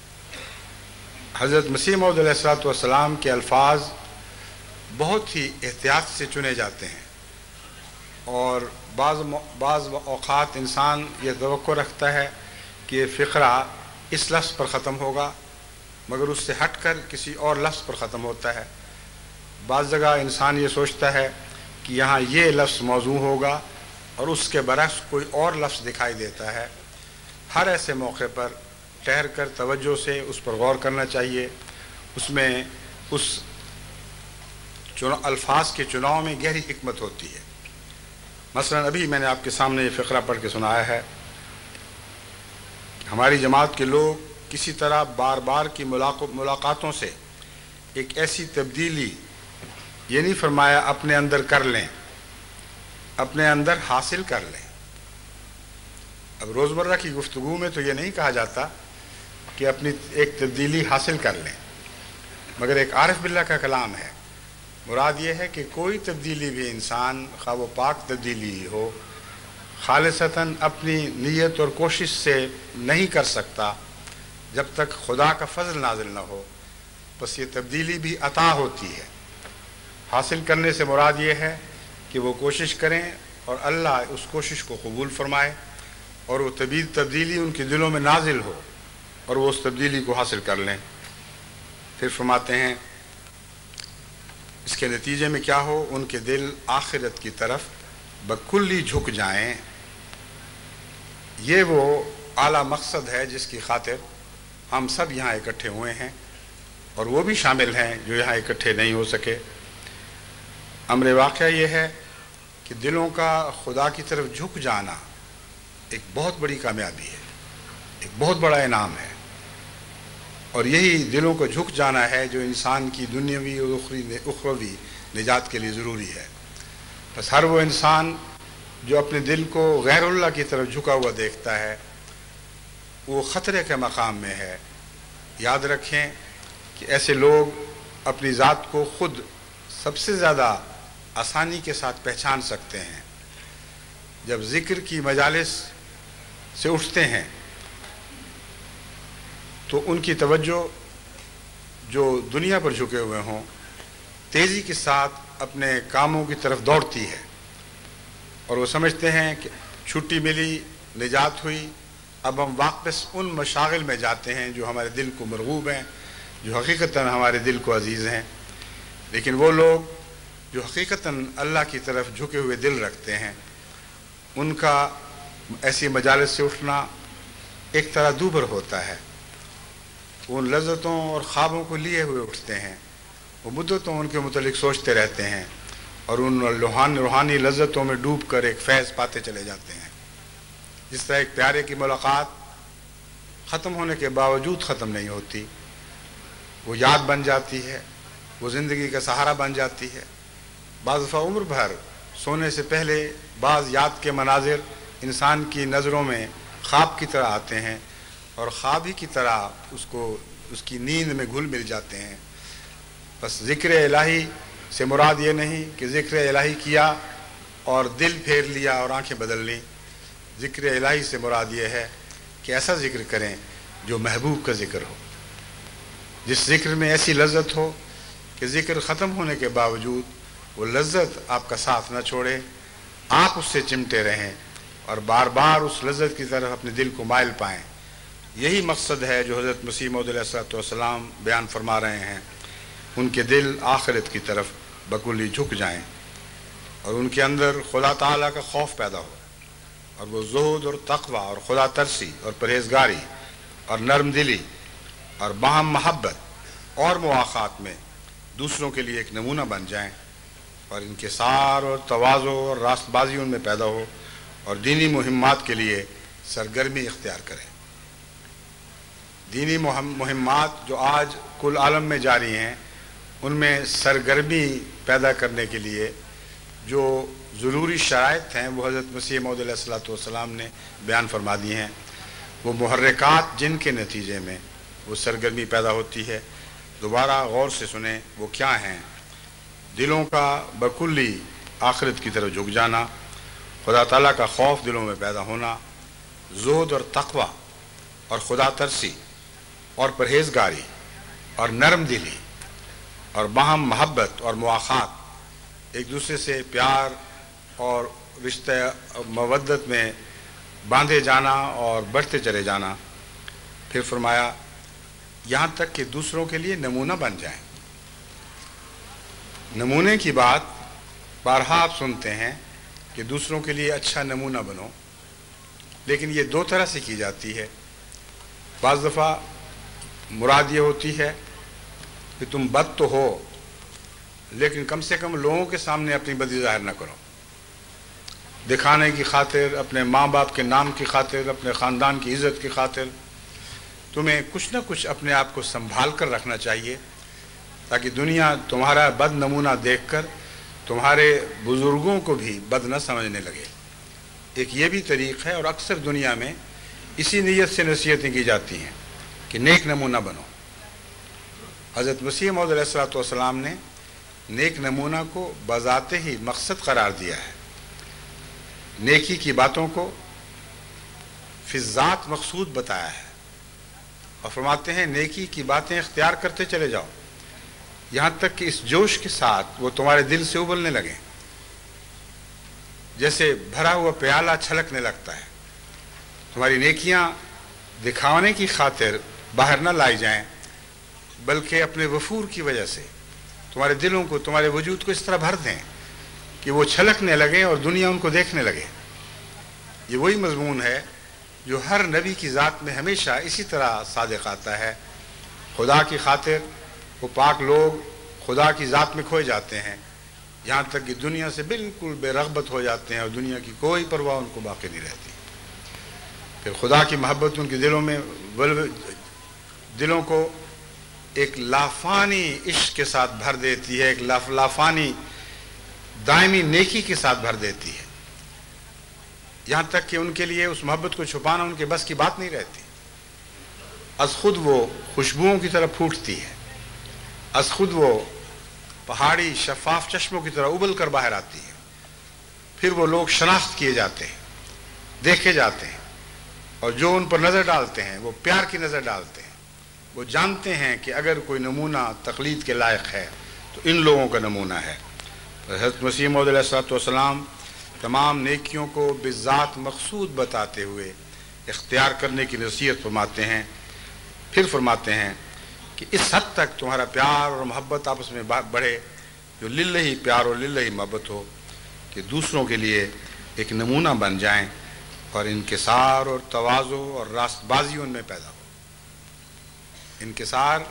S3: حضرت مسیح موعود علیہ السلام کے الفاظ بہت ہی احتیاط سے چنے جاتے ہیں، اور بعض اوقات انسان یہ توقع رکھتا ہے کہ یہ فقرہ اس لفظ پر ختم ہوگا مگر اس سے ہٹ کر کسی اور لفظ پر ختم ہوتا ہے۔ بعض جگہ انسان یہ سوچتا ہے کہ یہاں یہ لفظ موضوع ہوگا اور اس کے برعکس کوئی اور لفظ دکھائی دیتا ہے۔ ہر ایسے موقع پر ٹھہر کر توجہ سے اس پر غور کرنا چاہیے، اس میں اس الفاظ کے چناؤ میں گہری حکمت ہوتی ہے۔ مثلا ابھی میں نے آپ کے سامنے یہ فقرہ پڑھ کے سنایا ہے، ہماری جماعت کے لوگ کسی طرح بار بار کی ملاقاتوں سے ایک ایسی تبدیلی یہ نہیں فرمایا اپنے اندر کر لیں، اپنے اندر حاصل کر لیں۔ اب روزمرہ کی گفتگو میں تو یہ نہیں کہا جاتا کہ اپنی ایک تبدیلی حاصل کر لیں، مگر ایک عارف باللہ کا کلام ہے. مراد یہ ہے کہ کوئی تبدیلی بھی انسان خواہ وہ پاک تبدیلی ہی ہو خالصتاً اپنی نیت اور کوشش سے نہیں کر سکتا جب تک خدا کا فضل نازل نہ ہو. بس یہ تبدیلی بھی عطا ہوتی ہے. حاصل کرنے سے مراد یہ ہے کہ وہ کوشش کریں اور اللہ اس کوشش کو قبول فرمائے اور وہ تبدیلی ان کے دلوں میں نازل ہو اور وہ اس تبدیلی کو حاصل کر لیں. پھر فرماتے ہیں اس کے نتیجے میں کیا ہو، ان کے دل آخرت کی طرف بکلی جھک جائیں. یہ وہ اعلیٰ مقصد ہے جس کی خاطر ہم سب یہاں اکٹھے ہوئے ہیں اور وہ بھی شامل ہیں جو یہاں اکٹھے نہیں ہو سکے. امر واقعہ یہ ہے کہ دلوں کا خدا کی طرف جھک جانا ایک بہت بڑی کامیابی ہے، ایک بہت بڑا انعام ہے، اور یہی دلوں کو جھک جانا ہے جو انسان کی دنیاوی اور اخروی نجات کے لیے ضروری ہے. بس ہر وہ انسان جو اپنے دل کو غیر اللہ کی طرف جھکا ہوا دیکھتا ہے وہ خطرے کے مقام میں ہے. یاد رکھیں کہ ایسے لوگ اپنی ذات کو خود سب سے زیادہ آسانی کے ساتھ پہچان سکتے ہیں. جب ذکر کی مجالس سے اٹھتے ہیں تو ان کی توجہ جو دنیا پر جھکے ہوئے ہوں تیزی کے ساتھ اپنے کاموں کی طرف دوڑتی ہے اور وہ سمجھتے ہیں کہ چھٹی ملی، نجات ہوئی، اب ہم واپس ان مشاغل میں جاتے ہیں جو ہمارے دل کو مرغوب ہیں، جو حقیقتاً ہمارے دل کو عزیز ہیں. لیکن وہ لوگ جو حقیقتاً اللہ کی طرف جھکے ہوئے دل رکھتے ہیں ان کا ایسی مجالس سے اٹھنا ایک طرح دوبر ہوتا ہے. وہ ان لذتوں اور خوابوں کو لیے ہوئے اٹھتے ہیں، وہ مدتوں ان کے متعلق سوچتے رہتے ہیں اور ان روحانی لذتوں میں ڈوب کر ایک فیض پاتے چلے جاتے ہیں. جس طرح ایک پیارے کی ملاقات ختم ہونے کے باوجود ختم نہیں ہوتی، وہ یاد بن جاتی ہے، وہ زندگی کا سہارا بن جاتی ہے. بعض دفعہ عمر بھر سونے سے پہلے بعض یاد کے مناظر انسان کی نظروں میں خواب کی طرح آتے ہیں اور خواب ہی کی طرح اس کی نیند میں گھل مل جاتے ہیں. بس ذکر الہی سے مراد یہ نہیں کہ ذکر الہی کیا اور دل پھیر لیا اور آنکھیں بدل لیں. ذکر الہی سے مراد یہ ہے کہ ایسا ذکر کریں جو محبوب کا ذکر ہو، جس ذکر میں ایسی لذت ہو کہ ذکر ختم ہونے کے باوجود وہ لذت آپ کا ساتھ نہ چھوڑے، آپ اس سے چمٹے رہیں اور بار بار اس لذت کی طرف اپنے دل کو مائل پائیں. یہی مقصد ہے جو حضرت مسیح موعود علیہ السلام بیان فرما رہے ہیں. ان کے دل آخرت کی طرف بکلی جھک جائیں اور ان کے اندر خدا تعالیٰ کا خوف پیدا ہو اور وہ زہد اور تقوی اور خدا ترسی اور پرہیزگاری اور نرم دلی اور باہم محبت اور مواخات میں دوسروں کے لیے ایک نمونہ بن جائیں اور انکسار اور تواضع اور راست بازی ان میں پیدا ہو اور دینی مہمات کے لیے سرگرمی اختیار کریں. دینی مہمات جو آج کل عالم میں جاری ہیں ان میں سرگرمی پیدا کرنے کے لیے جو ضروری شرائط ہیں وہ حضرت مسیح موعود علیہ السلام نے بیان فرما دی ہیں. وہ محرکات جن کے نتیجے میں وہ سرگرمی پیدا ہوتی ہے دوبارہ غور سے سنیں وہ کیا ہیں. دلوں کا بکلی آخرت کی طرف جھک جانا، خدا تعالیٰ کا خوف دلوں میں پیدا ہونا، زہد اور تقوی اور خدا ترسی اور پرہیزگاری اور نرم دلی اور باہم محبت اور مواخات، ایک دوسرے سے پیار اور رشتہ مودت میں باندھے جانا اور بڑھتے چلے جانا. پھر فرمایا یہاں تک کہ دوسروں کے لیے نمونہ بن جائیں. نمونے کی بات بارہا آپ سنتے ہیں کہ دوسروں کے لیے اچھا نمونہ بنو، لیکن یہ دو طرح سے کی جاتی ہے. بعض دفعہ مراد یہ ہوتی ہے کہ تم بد تو ہو لیکن کم سے کم لوگوں کے سامنے اپنی بدی ظاہر نہ کرو. دکھانے کی خاطر، اپنے ماں باپ کے نام کی خاطر، اپنے خاندان کی عزت کی خاطر تمہیں کچھ نہ کچھ اپنے آپ کو سنبھال کر رکھنا چاہیے تاکہ دنیا تمہارا بد نمونہ دیکھ کر تمہارے بزرگوں کو بھی بد نہ سمجھنے لگے. ایک یہ بھی طریق ہے اور اکثر دنیا میں اسی نیت سے نصیحتیں کی جاتی ہیں کہ نیک نمونہ بنو. حضرت مسیح موعود علیہ الصلوۃ والسلام نے نیک نمونہ کو بذات ہی مقصد قرار دیا ہے، نیکی کی باتوں کو فی الذات مقصود بتایا ہے، اور فرماتے ہیں نیکی کی باتیں اختیار کرتے چلے جاؤ یہاں تک کہ اس جوش کے ساتھ وہ تمہارے دل سے ابلنے لگیں، جیسے بھرا ہوا پیالہ چھلکنے لگتا ہے۔ تمہاری نیکیاں دکھانے کی خاطر باہر نہ لائی جائیں، بلکہ اپنے وفور کی وجہ سے تمہارے دلوں کو، تمہارے وجود کو اس طرح بھر دیں کہ وہ چھلکنے لگیں اور دنیا ان کو دیکھنے لگے۔ یہ وہی مضمون ہے جو ہر نبی کی ذات میں ہمیشہ اسی طرح صادق آتا ہے۔ خدا کی خاطر وہ پاک لوگ خدا کی ذات میں کھوئے جاتے ہیں، یہاں تک کہ دنیا سے بالکل بے رغبت ہو جاتے ہیں اور دنیا کی کوئی پرواہ ان کو باقی نہیں رہتی۔ پھر خدا کی محبت ان کے دلوں میں دلوں کو ایک لافانی عشق کے ساتھ بھر دیتی ہے، ایک لافانی دائمی نیکی کے ساتھ بھر دیتی ہے، یہاں تک کہ ان کے لیے اس محبت کو چھپانا ان کے بس کی بات نہیں رہتی۔ از خود وہ خوشبوؤں کی طرح پھوٹتی ہے، از خود وہ پہاڑی شفاف چشموں کی طرح ابل کر باہر آتی ہے۔ پھر وہ لوگ شناخت کیے جاتے ہیں، دیکھے جاتے ہیں، اور جو ان پر نظر ڈالتے ہیں وہ پیار کی نظر ڈالتے ہیں۔ وہ جانتے ہیں کہ اگر کوئی نمونہ تقلید کے لائق ہے تو ان لوگوں کا نمونہ ہے۔ حضرت مسیح موعود علیہ الصلوۃ والسلام تمام نیکیوں کو بذات مقصود بتاتے ہوئے اختیار کرنے کی نصیحت فرماتے ہیں۔ پھر فرماتے ہیں کہ اس حد تک تمہارا پیار اور محبت آپس میں بڑھے جو للہ پیار اور للہ محبت ہو کہ دوسروں کے لیے ایک نمونہ بن جائیں، اور انکسار اور تواضع اور راست بازی ان میں پیدا ہو۔ انکسار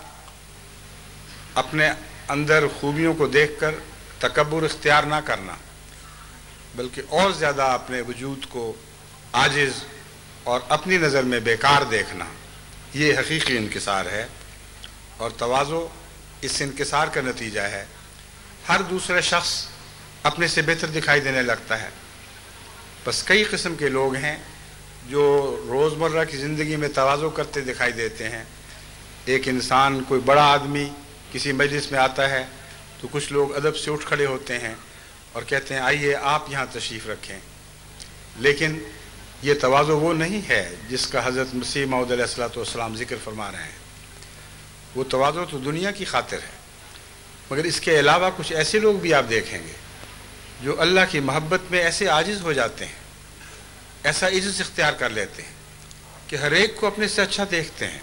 S3: اپنے اندر خوبیوں کو دیکھ کر تکبر اختیار نہ کرنا، بلکہ اور زیادہ اپنے وجود کو عاجز اور اپنی نظر میں بیکار دیکھنا، یہ حقیقی انکسار ہے۔ اور تواضع اس انکسار کا نتیجہ ہے۔ ہر دوسرے شخص اپنے سے بہتر دکھائی دینے لگتا ہے۔ بس کئی قسم کے لوگ ہیں جو روزمرہ کی زندگی میں تواضع کرتے دکھائی دیتے ہیں۔ ایک انسان، کوئی بڑا آدمی کسی مجلس میں آتا ہے تو کچھ لوگ ادب سے اٹھ کھڑے ہوتے ہیں اور کہتے ہیں آئیے آپ یہاں تشریف رکھیں، لیکن یہ تواضع وہ نہیں ہے جس کا حضرت مسیح موعود علیہ الصلوۃ والسلام ذکر فرما رہے ہیں۔ وہ تواضع تو دنیا کی خاطر ہے، مگر اس کے علاوہ کچھ ایسے لوگ بھی آپ دیکھیں گے جو اللہ کی محبت میں ایسے عاجز ہو جاتے ہیں، ایسا عجز اختیار کر لیتے ہیں کہ ہر ایک کو اپنے سے اچھا دیکھتے ہیں۔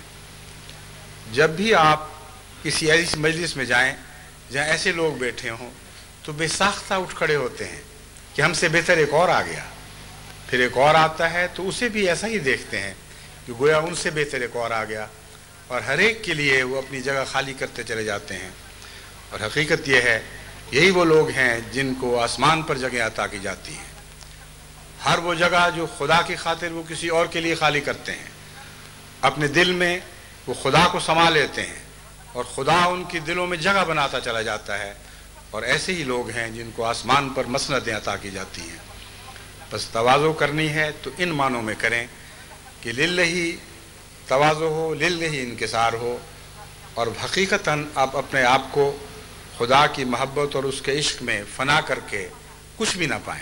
S3: جب بھی آپ کسی ایسی مجلس میں جائیں جہاں ایسے لوگ بیٹھے ہوں تو بے ساختہ اٹھ کھڑے ہوتے ہیں کہ ہم سے بہتر ایک اور آ گیا، پھر ایک اور آتا ہے تو اسے بھی ایسا ہی دیکھتے ہیں کہ گویا ان سے بہتر ایک اور آ گیا، اور ہر ایک کے لیے وہ اپنی جگہ خالی کرتے چلے جاتے ہیں۔ اور حقیقت یہ ہے یہی وہ لوگ ہیں جن کو آسمان پر جگہ عطا کی جاتی ہیں۔ ہر وہ جگہ جو خدا کی خاطر وہ کسی اور کے لیے خالی کرتے ہیں، اپنے دل میں وہ خدا کو سما لیتے ہیں اور خدا ان کی دلوں میں جگہ بناتا چلا جاتا ہے، اور ایسے ہی لوگ ہیں جن کو آسمان پر مسندیں عطا کی جاتی ہیں۔ بس تواضع کرنی ہے تو ان معنوں میں کریں کہ للہ تواضع ہو، للہ انکسار ہو، اور حقیقتاً آپ اپنے آپ کو خدا کی محبت اور اس کے عشق میں فنا کر کے کچھ بھی نہ پائیں،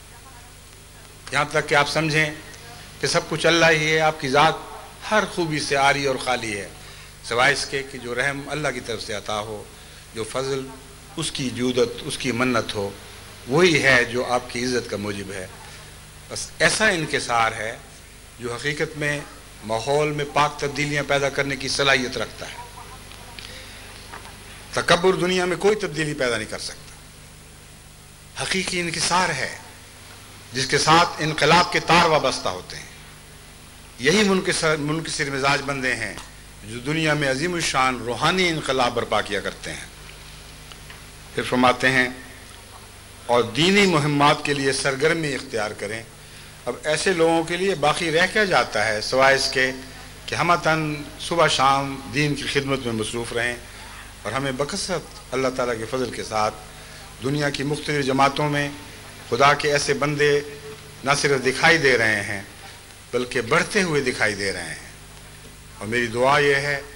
S3: یہاں تک کہ آپ سمجھیں کہ سب کچھ اللہ ہی ہے، آپ کی ذات ہر خوبی سے عاری اور خالی ہے، سوائے اس کے کہ جو رحم اللہ کی طرف سے عطا ہو، جو فضل اس کی جودت، اس کی منت ہو، وہی ہے جو آپ کی عزت کا موجب ہے۔ بس ایسا انکسار ہے جو حقیقت میں ماحول میں پاک تبدیلیاں پیدا کرنے کی صلاحیت رکھتا ہے۔ تکبر دنیا میں کوئی تبدیلی پیدا نہیں کر سکتا۔ حقیقی انکسار ہے جس کے ساتھ انقلاب کے تار وابستہ ہوتے ہیں۔ یہی منکسر مزاج بندے ہیں جو دنیا میں عظیم الشان روحانی انقلاب برپا کیا کرتے ہیں۔ پھر فرماتے ہیں اور دینی مہمات کے لیے سرگرمی اختیار کریں۔ اب ایسے لوگوں کے لیے باقی رہ کیا جاتا ہے سوائے اس کے کہ ہم صبح شام دین کی خدمت میں مصروف رہیں، اور ہمیں بکثرت اللہ تعالیٰ کے فضل کے ساتھ دنیا کی مختلف جماعتوں میں خدا کے ایسے بندے نہ صرف دکھائی دے رہے ہیں بلکہ بڑھتے ہوئے دکھائی دے رہے ہیں۔ اور میری دعا یہ ہے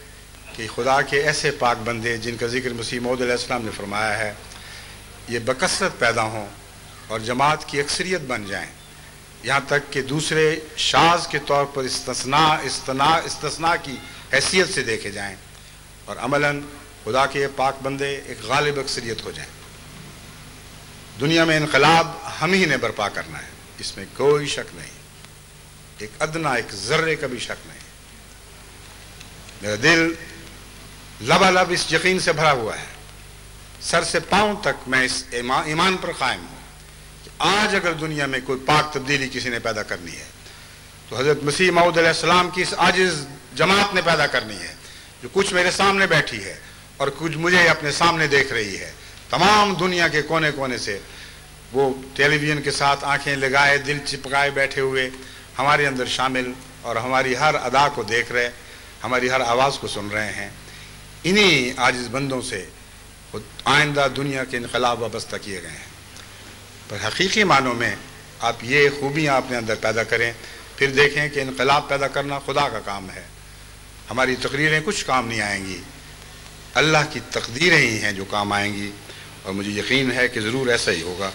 S3: کہ خدا کے ایسے پاک بندے جن کا ذکر مسیح موعود علیہ السلام نے فرمایا ہے یہ بکثرت پیدا ہوں اور جماعت کی اکثریت بن جائیں، یہاں تک کہ دوسرے شاذ کے طور پر استثناء کی حیثیت سے دیکھے جائیں، اور عملاً خدا کے پاک بندے ایک غالب اکثریت ہو جائیں۔ دنیا میں انقلاب ہم ہی نے برپا کرنا ہے، اس میں کوئی شک نہیں، ایک ادنا ایک ذرے کا بھی شک نہیں۔ میرا دل لبالب اس یقین سے بھرا ہوا ہے، سر سے پاؤں تک میں اس ایمان پر قائم ہوں کہ آج اگر دنیا میں کوئی پاک تبدیلی کسی نے پیدا کرنی ہے تو حضرت مسیح موعود علیہ السلام کی اس عاجز جماعت نے پیدا کرنی ہے، جو کچھ میرے سامنے بیٹھی ہے اور کچھ مجھے اپنے سامنے دیکھ رہی ہے۔ تمام دنیا کے کونے کونے سے وہ ٹیلی ویژن کے ساتھ آنکھیں لگائے دل چپکائے بیٹھے ہوئے ہمارے اندر شامل اور ہماری ہر ادا کو دیکھ رہے، ہماری ہر آواز کو سن رہے ہیں۔ انہی عاجز بندوں سے آئندہ دنیا کے انقلاب وابستہ کیے گئے ہیں۔ پر حقیقی معنوں میں آپ یہ خوبیاں اپنے اندر پیدا کریں، پھر دیکھیں کہ انقلاب پیدا کرنا خدا کا کام ہے۔ ہماری تقریریں کچھ کام نہیں آئیں گی، اللہ کی تقدیریں ہی ہیں جو کام آئیں گی، اور مجھے یقین ہے کہ ضرور ایسا ہی ہوگا۔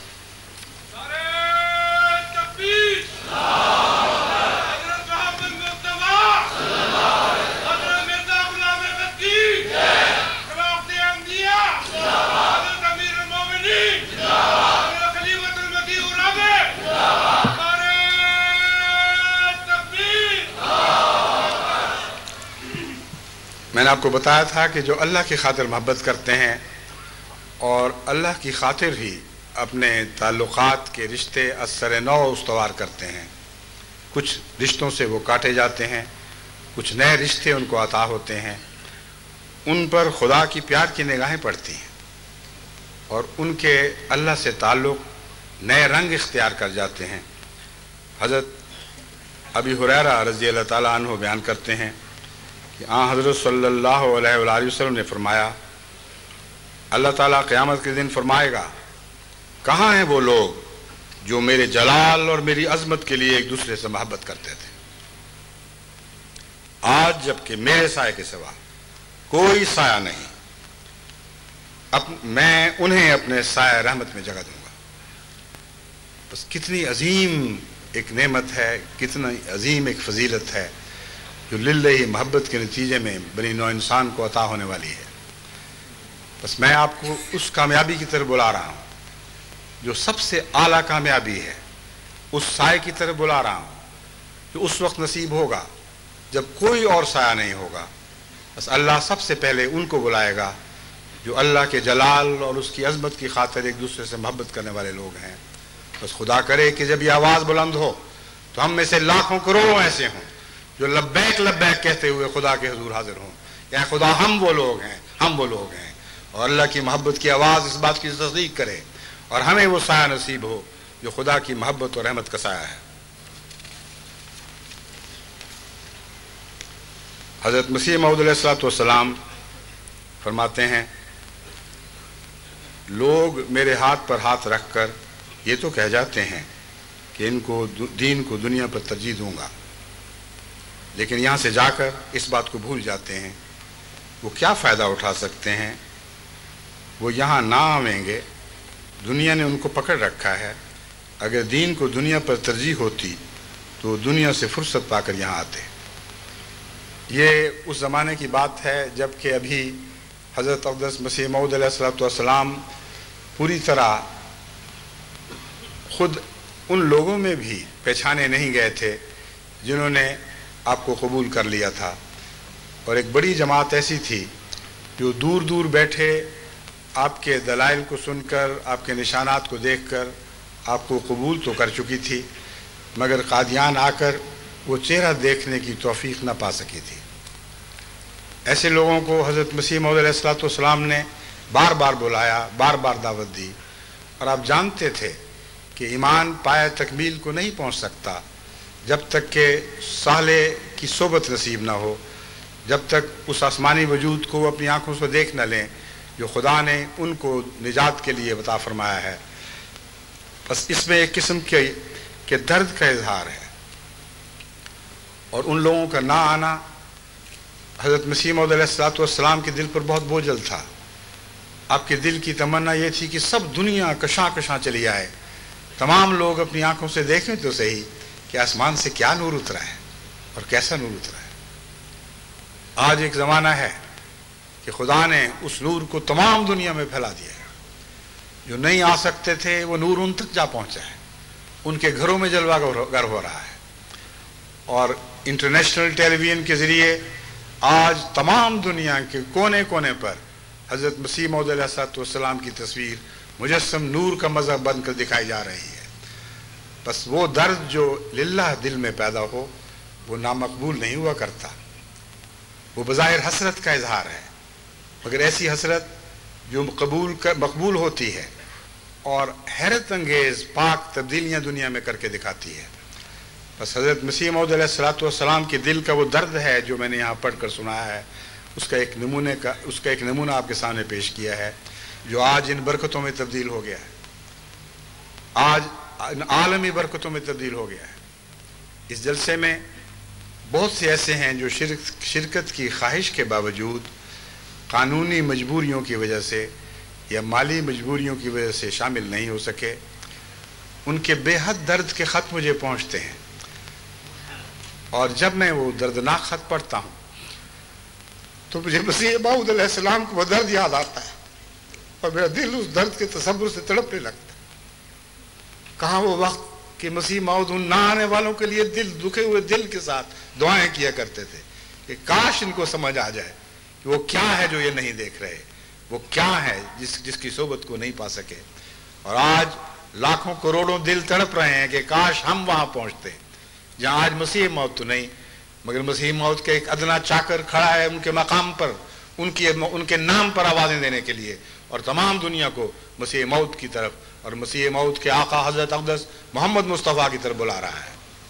S3: میں نے آپ کو بتایا تھا کہ جو اللہ کی خاطر محبت کرتے ہیں اور اللہ کی خاطر ہی اپنے تعلقات کے رشتے از سر نو استوار کرتے ہیں، کچھ رشتوں سے وہ کاٹے جاتے ہیں، کچھ نئے رشتے ان کو عطا ہوتے ہیں، ان پر خدا کی پیار کی نگاہیں پڑتی ہیں اور ان کے اللہ سے تعلق نئے رنگ اختیار کر جاتے ہیں۔ حضرت ابی ہریرہ رضی اللہ تعالیٰ عنہ بیان کرتے ہیں کہ حضرت صلی اللہ علیہ وآلہ وسلم نے فرمایا، اللہ تعالیٰ قیامت کے دن فرمائے گا، کہاں ہیں وہ لوگ جو میرے جلال اور میری عظمت کے لیے ایک دوسرے سے محبت کرتے تھے؟ آج جبکہ میرے سائے کے سوا کوئی سایہ نہیں، میں انہیں اپنے سایہ رحمت میں جگہ دوں گا۔ بس کتنی عظیم ایک نعمت ہے، کتنا عظیم ایک فضیلت ہے جو للہ محبت کے نتیجے میں بنی نوع انسان کو عطا ہونے والی ہے۔ بس میں آپ کو اس کامیابی کی طرف بلا رہا ہوں جو سب سے اعلیٰ کامیابی ہے، اس سائے کی طرف بلا رہا ہوں جو اس وقت نصیب ہوگا جب کوئی اور سایہ نہیں ہوگا۔ بس اللہ سب سے پہلے ان کو بلائے گا جو اللہ کے جلال اور اس کی عظمت کی خاطر ایک دوسرے سے محبت کرنے والے لوگ ہیں۔ بس خدا کرے کہ جب یہ آواز بلند ہو تو ہم میں سے لاکھوں کروڑوں ایسے ہوں جو لبیک لبیک کہتے ہوئے خدا کے حضور حاضر ہوں، یا خدا ہم وہ لوگ ہیں، ہم وہ لوگ ہیں، اور اللہ کی محبت کی آواز اس بات کی تصدیق کرے اور ہمیں وہ سایہ نصیب ہو جو خدا کی محبت اور رحمت کا سایہ ہے۔ حضرت مسیح موعود علیہ السلام فرماتے ہیں، لوگ میرے ہاتھ پر ہاتھ رکھ کر یہ تو کہہ جاتے ہیں کہ ان کو دین کو دنیا پر ترجیح دوں گا، لیکن یہاں سے جا کر اس بات کو بھول جاتے ہیں۔ وہ کیا فائدہ اٹھا سکتے ہیں؟ وہ یہاں نہ آئیں گے، دنیا نے ان کو پکڑ رکھا ہے۔ اگر دین کو دنیا پر ترجیح ہوتی تو دنیا سے فرصت پا کر یہاں آتے۔ یہ اس زمانے کی بات ہے جب کہ ابھی حضرت اقدس مسیح موعود علیہ السلام پوری طرح خود ان لوگوں میں بھی پہچانے نہیں گئے تھے جنہوں نے آپ کو قبول کر لیا تھا، اور ایک بڑی جماعت ایسی تھی جو دور دور بیٹھے آپ کے دلائل کو سن کر، آپ کے نشانات کو دیکھ کر آپ کو قبول تو کر چکی تھی، مگر قادیان آ کر وہ چہرہ دیکھنے کی توفیق نہ پا سکی تھی۔ ایسے لوگوں کو حضرت مسیح موعود علیہ السلام نے بار بار بلایا، بار بار دعوت دی، اور آپ جانتے تھے کہ ایمان پایہ تکمیل کو نہیں پہنچ سکتا جب تک کہ صالح کی صحبت نصیب نہ ہو، جب تک اس آسمانی وجود کو اپنی آنکھوں سے دیکھ نہ لیں جو خدا نے ان کو نجات کے لیے عطا فرمایا ہے۔ بس اس میں ایک قسم کے درد کا اظہار ہے، اور ان لوگوں کا نہ آنا حضرت مسیح موعود علیہ السلام کے دل پر بہت بوجھل تھا. آپ کے دل کی تمنا یہ تھی کہ سب دنیا کشاں کشاں چلی آئے, تمام لوگ اپنی آنکھوں سے دیکھیں تو صحیح کہ آسمان سے کیا نور اترا ہے اور کیسا نور اترا ہے. آج ایک زمانہ ہے کہ خدا نے اس نور کو تمام دنیا میں پھیلا دیا ہے. جو نہیں آ سکتے تھے وہ نور ان تک جا پہنچا ہے, ان کے گھروں میں جلوہ گر ہو رہا ہے. اور انٹرنیشنل ٹیلی ویژن کے ذریعے آج تمام دنیا کے کونے کونے پر حضرت مسیح موعود علیہ السلام کی تصویر مجسم نور کا مظہر بن کر دکھائی جا رہی ہے. بس وہ درد جو للہ دل میں پیدا ہو وہ نامقبول نہیں ہوا کرتا, وہ بظاہر حسرت کا اظہار ہے, مگر ایسی حسرت جو مقبول ہوتی ہے اور حیرت انگیز پاک تبدیلیاں دنیا میں کر کے دکھاتی ہے. بس حضرت مسیح موعود علیہ السلام کے دل کا وہ درد ہے جو میں نے یہاں پڑھ کر سنایا ہے, اس کا ایک نمونہ آپ کے سامنے پیش کیا ہے, جو آج ان برکتوں میں تبدیل ہو گیا ہے, آج عالمی برکتوں میں تبدیل ہو گیا ہے. اس جلسے میں بہت سے ایسے ہیں جو شرکت کی خواہش کے باوجود قانونی مجبوریوں کی وجہ سے یا مالی مجبوریوں کی وجہ سے شامل نہیں ہو سکے. ان کے بے حد درد کے خط مجھے پہنچتے ہیں, اور جب میں وہ دردناک خط پڑھتا ہوں تو مجھے مسیح موعود علیہ السلام کو وہ درد یاد آتا ہے, اور میرا دل اس درد کے تصور سے تڑپنے لگتا ہے. کہاں وہ وقت کہ مسیح موعود ان نہ آنے والوں کے لیے دکھے ہوئے دل کے ساتھ دعائیں کیا کرتے تھے کہ کاش ان کو سمجھ آ جائے کہ وہ کیا ہے جو یہ نہیں دیکھ رہے, وہ کیا ہے جس کی صحبت کو نہیں پا سکے. اور آج لاکھوں کروڑوں دل تڑپ رہے ہیں کہ کاش ہم وہاں پہنچتے جہاں آج مسیح موعود تو نہیں, مگر مسیح موعود کے ایک ادنا چاکر کھڑا ہے ان کے مقام پر, ان کے نام پر آوازیں دینے کے لیے, اور تمام دنیا کو مسیح موعود کی طرف اور مسیح موعود کے آقا حضرت اقدس محمد مصطفیٰ کی طرف بلا رہا ہے.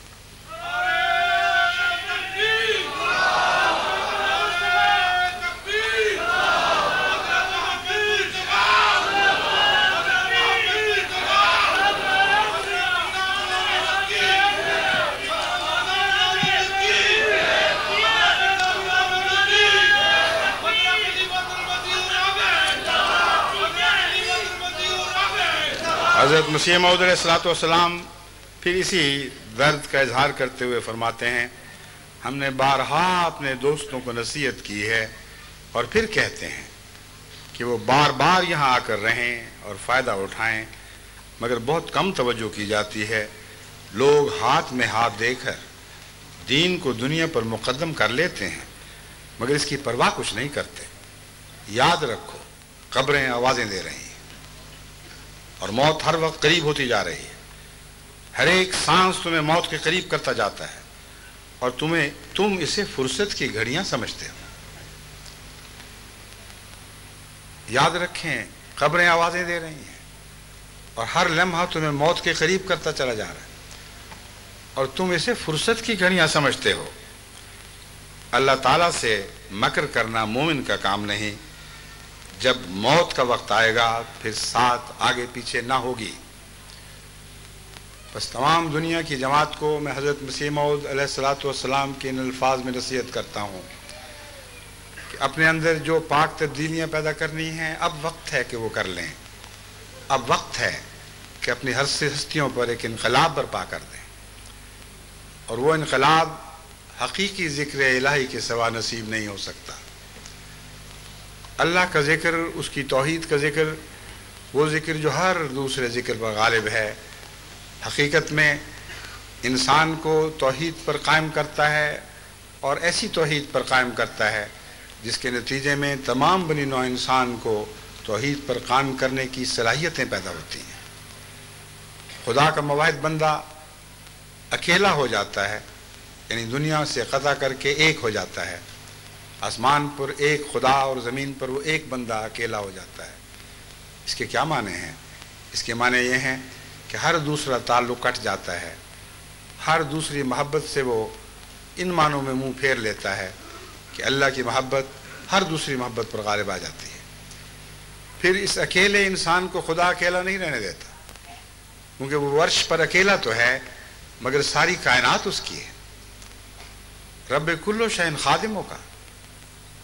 S3: حضرت مسیح موعود علیہ السلام پھر اسی درد کا اظہار کرتے ہوئے فرماتے ہیں, ہم نے بارہا اپنے دوستوں کو نصیحت کی ہے اور پھر کہتے ہیں کہ وہ بار بار یہاں آ کر رہیں اور فائدہ اٹھائیں, مگر بہت کم توجہ کی جاتی ہے. لوگ ہاتھ میں ہاتھ دے کر دین کو دنیا پر مقدم کر لیتے ہیں, مگر اس کی پرواہ کچھ نہیں کرتے. یاد رکھو, قبریں آوازیں دے رہی ہیں اور موت ہر وقت قریب ہوتی جا رہی ہے. ہر ایک سانس تمہیں موت کے قریب کرتا جاتا ہے, اور تم اسے فرصت کی گھڑیاں سمجھتے ہو. یاد رکھیں, قبریں آوازیں دے رہی ہیں اور ہر لمحہ تمہیں موت کے قریب کرتا چلا جا رہا ہے, اور تم اسے فرصت کی گھڑیاں سمجھتے ہو. اللہ تعالیٰ سے مکر کرنا مومن کا کام نہیں. جب موت کا وقت آئے گا پھر ساتھ آگے پیچھے نہ ہوگی. بس تمام دنیا کی جماعت کو میں حضرت مسیح موعود علیہ السلام کے ان الفاظ میں نصیحت کرتا ہوں کہ اپنے اندر جو پاک تبدیلیاں پیدا کرنی ہیں اب وقت ہے کہ وہ کر لیں. اب وقت ہے کہ اپنی ہستیوں پر ایک انقلاب برپا کر دیں, اور وہ انقلاب حقیقی ذکر الہی کے سوا نصیب نہیں ہو سکتا. اللہ کا ذکر, اس کی توحید کا ذکر, وہ ذکر جو ہر دوسرے ذکر پر غالب ہے, حقیقت میں انسان کو توحید پر قائم کرتا ہے, اور ایسی توحید پر قائم کرتا ہے جس کے نتیجے میں تمام بنی نوع انسان کو توحید پر قائم کرنے کی صلاحیتیں پیدا ہوتی ہیں. خدا کا موحد بندہ اکیلا ہو جاتا ہے, یعنی دنیا سے قطع کر کے ایک ہو جاتا ہے. آسمان پر ایک خدا اور زمین پر وہ ایک بندہ اکیلا ہو جاتا ہے. اس کے کیا معنی ہیں؟ اس کے معنی یہ ہیں کہ ہر دوسرا تعلق کٹ جاتا ہے, ہر دوسری محبت سے وہ ان معنوں میں منہ پھیر لیتا ہے کہ اللہ کی محبت ہر دوسری محبت پر غالب آ جاتی ہے. پھر اس اکیلے انسان کو خدا اکیلا نہیں رہنے دیتا, کیونکہ وہ عرش پر اکیلا تو ہے مگر ساری کائنات اس کی ہے. رب کل شیء خادموں کا,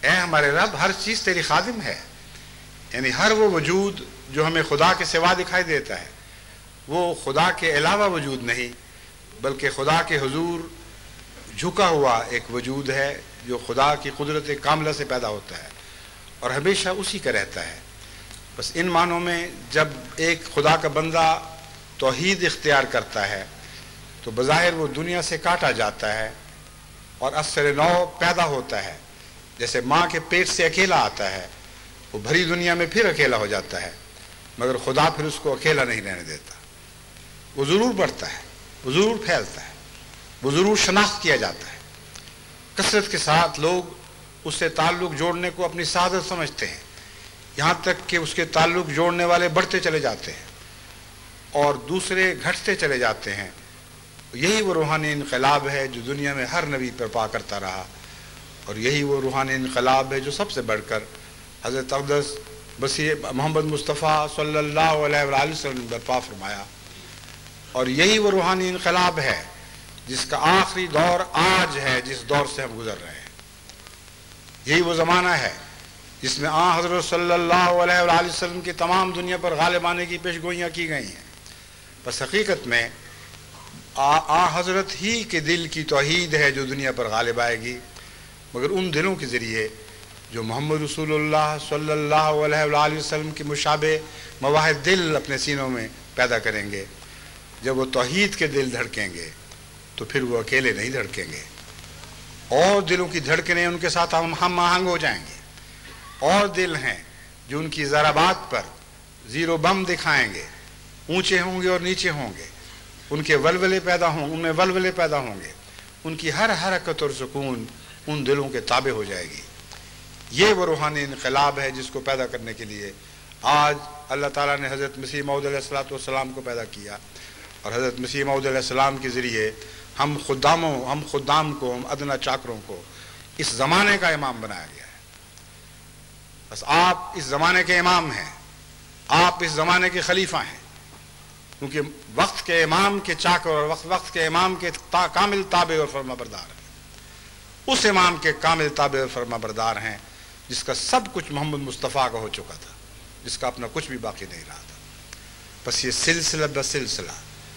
S3: اے ہمارے رب ہر چیز تیری خادم ہے، یعنی ہر وہ وجود جو ہمیں خدا کے سوا دکھائی دیتا ہے وہ خدا کے علاوہ وجود نہیں، بلکہ خدا کے حضور جھکا ہوا ایک وجود ہے جو خدا کی قدرت کاملہ سے پیدا ہوتا ہے اور ہمیشہ اسی کا رہتا ہے۔ بس ان معنوں میں جب ایک خدا کا بندہ توحید اختیار کرتا ہے تو بظاہر وہ دنیا سے کاٹا جاتا ہے اور اثر نو پیدا ہوتا ہے، جیسے ماں کے پیٹ سے اکیلا آتا ہے، وہ بھری دنیا میں پھر اکیلا ہو جاتا ہے، مگر خدا پھر اس کو اکیلا نہیں رہنے دیتا، وہ ضرور بڑھتا ہے، وہ ضرور پھیلتا ہے، وہ ضرور شناخت کیا جاتا ہے۔ کثرت کے ساتھ لوگ اس سے تعلق جوڑنے کو اپنی سعادت سمجھتے ہیں، یہاں تک کہ اس کے تعلق جوڑنے والے بڑھتے چلے جاتے ہیں اور دوسرے گھٹتے چلے جاتے ہیں۔ یہی وہ روحانی انقلاب ہے جو دنیا میں ہر نبی برپا کرتا رہا، اور یہی وہ روحانی انقلاب ہے جو سب سے بڑھ کر حضرت اقدس مسیح محمد مصطفیٰ صلی اللہ علیہ وآلہ وسلم نے برپا فرمایا، اور یہی وہ روحانی انقلاب ہے جس کا آخری دور آج ہے، جس دور سے ہم گزر رہے ہیں۔ یہی وہ زمانہ ہے جس میں حضرت صلی اللہ علیہ وآلہ وسلم کی تمام دنیا پر غالب آنے کی پیشگوئیاں کی گئی ہیں۔ بس حقیقت میں حضرت ہی کے دل کی توحید ہے جو دنیا پر غالب آئے گی، مگر ان دلوں کے ذریعے جو محمد رسول اللہ صلی اللہ علیہ وآلہ وسلم کے مشابہ مواحد دل اپنے سینوں میں پیدا کریں گے۔ جب وہ توحید کے دل دھڑکیں گے تو پھر وہ اکیلے نہیں دھڑکیں گے، اور دلوں کی دھڑکنیں ان کے ساتھ ہم آہنگ ہو جائیں گے، اور دل ہیں جو ان کی ضربات پر زیرو بم دکھائیں گے، اونچے ہوں گے اور نیچے ہوں گے، ان کے ولولے پیدا ہوں ان میں ولولے پیدا ہوں گے، ان کی ہر حرکت اور سکون ان دلوں کے تابع ہو جائے گی۔ یہ وہ روحانی انقلاب ہے جس کو پیدا کرنے کے لیے آج اللہ تعالیٰ نے حضرت مسیح موعود علیہ السلام کو پیدا کیا، اور حضرت مسیح موعود علیہ السلام کے ذریعے ہم خدام کو، ہم ادنا چاکروں کو اس زمانے کا امام بنایا گیا ہے۔ بس آپ اس زمانے کے امام ہیں، آپ اس زمانے کے خلیفہ ہیں، کیونکہ وقت کے امام کے چاکر اور وقت کے امام کے کامل تابع اور فرما بردار ہیں۔ اس امام کے کامل تابع اور فرما بردار ہیں جس کا سب کچھ محمد مصطفیٰ کا ہو چکا تھا، جس کا اپنا کچھ بھی باقی نہیں رہا تھا۔ بس یہ سلسلہ بسلسلہ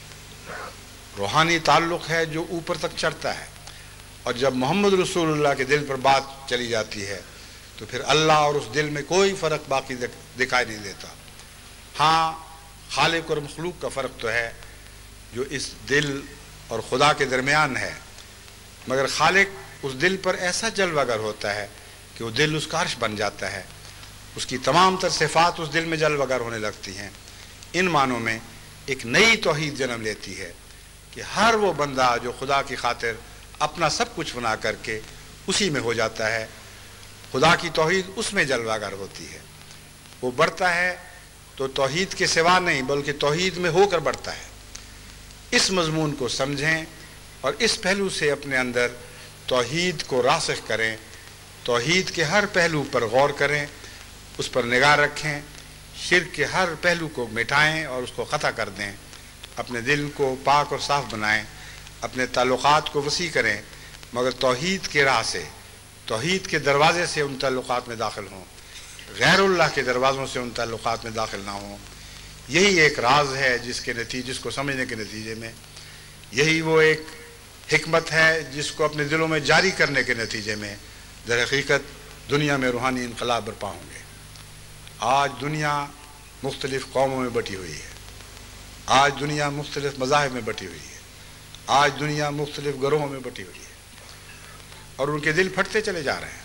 S3: روحانی تعلق ہے جو اوپر تک چڑھتا ہے، اور جب محمد رسول اللہ کے دل پر بات چلی جاتی ہے تو پھر اللہ اور اس دل میں کوئی فرق باقی دکھائی نہیں دیتا۔ ہاں، خالق اور مخلوق کا فرق تو ہے جو اس دل اور خدا کے درمیان ہے، مگر خالق اس دل پر ایسا جلوہ گر ہوتا ہے کہ وہ دل اس کا عرش بن جاتا ہے، اس کی تمام تر صفات اس دل میں جلوہ گر ہونے لگتی ہیں۔ ان معنوں میں ایک نئی توحید جنم لیتی ہے کہ ہر وہ بندہ جو خدا کی خاطر اپنا سب کچھ بنا کر کے اسی میں ہو جاتا ہے، خدا کی توحید اس میں جلوہ گر ہوتی ہے۔ وہ بڑھتا ہے تو توحید کے سوا نہیں بلکہ توحید میں ہو کر بڑھتا ہے۔ اس مضمون کو سمجھیں اور اس پہلو سے اپنے اندر توحید کو راسخ کریں، توحید کے ہر پہلو پر غور کریں، اس پر نگاہ رکھیں، شرک کے ہر پہلو کو مٹائیں اور اس کو قطع کر دیں، اپنے دل کو پاک اور صاف بنائیں، اپنے تعلقات کو وسیع کریں، مگر توحید کے راہ سے، توحید کے دروازے سے ان تعلقات میں داخل ہوں، غیر اللہ کے دروازوں سے ان تعلقات میں داخل نہ ہوں۔ یہی ایک راز ہے جس کو سمجھنے کے نتیجے میں یہی وہ ایک حکمت ہے جس کو اپنے دلوں میں جاری کرنے کے نتیجے میں در حقیقت دنیا میں روحانی انقلاب برپا ہوں گے۔ آج دنیا مختلف قوموں میں بٹی ہوئی ہے، آج دنیا مختلف مذاہب میں بٹی ہوئی ہے، آج دنیا مختلف گروہوں میں بٹی ہوئی ہے، اور ان کے دل پھٹتے چلے جا رہے ہیں۔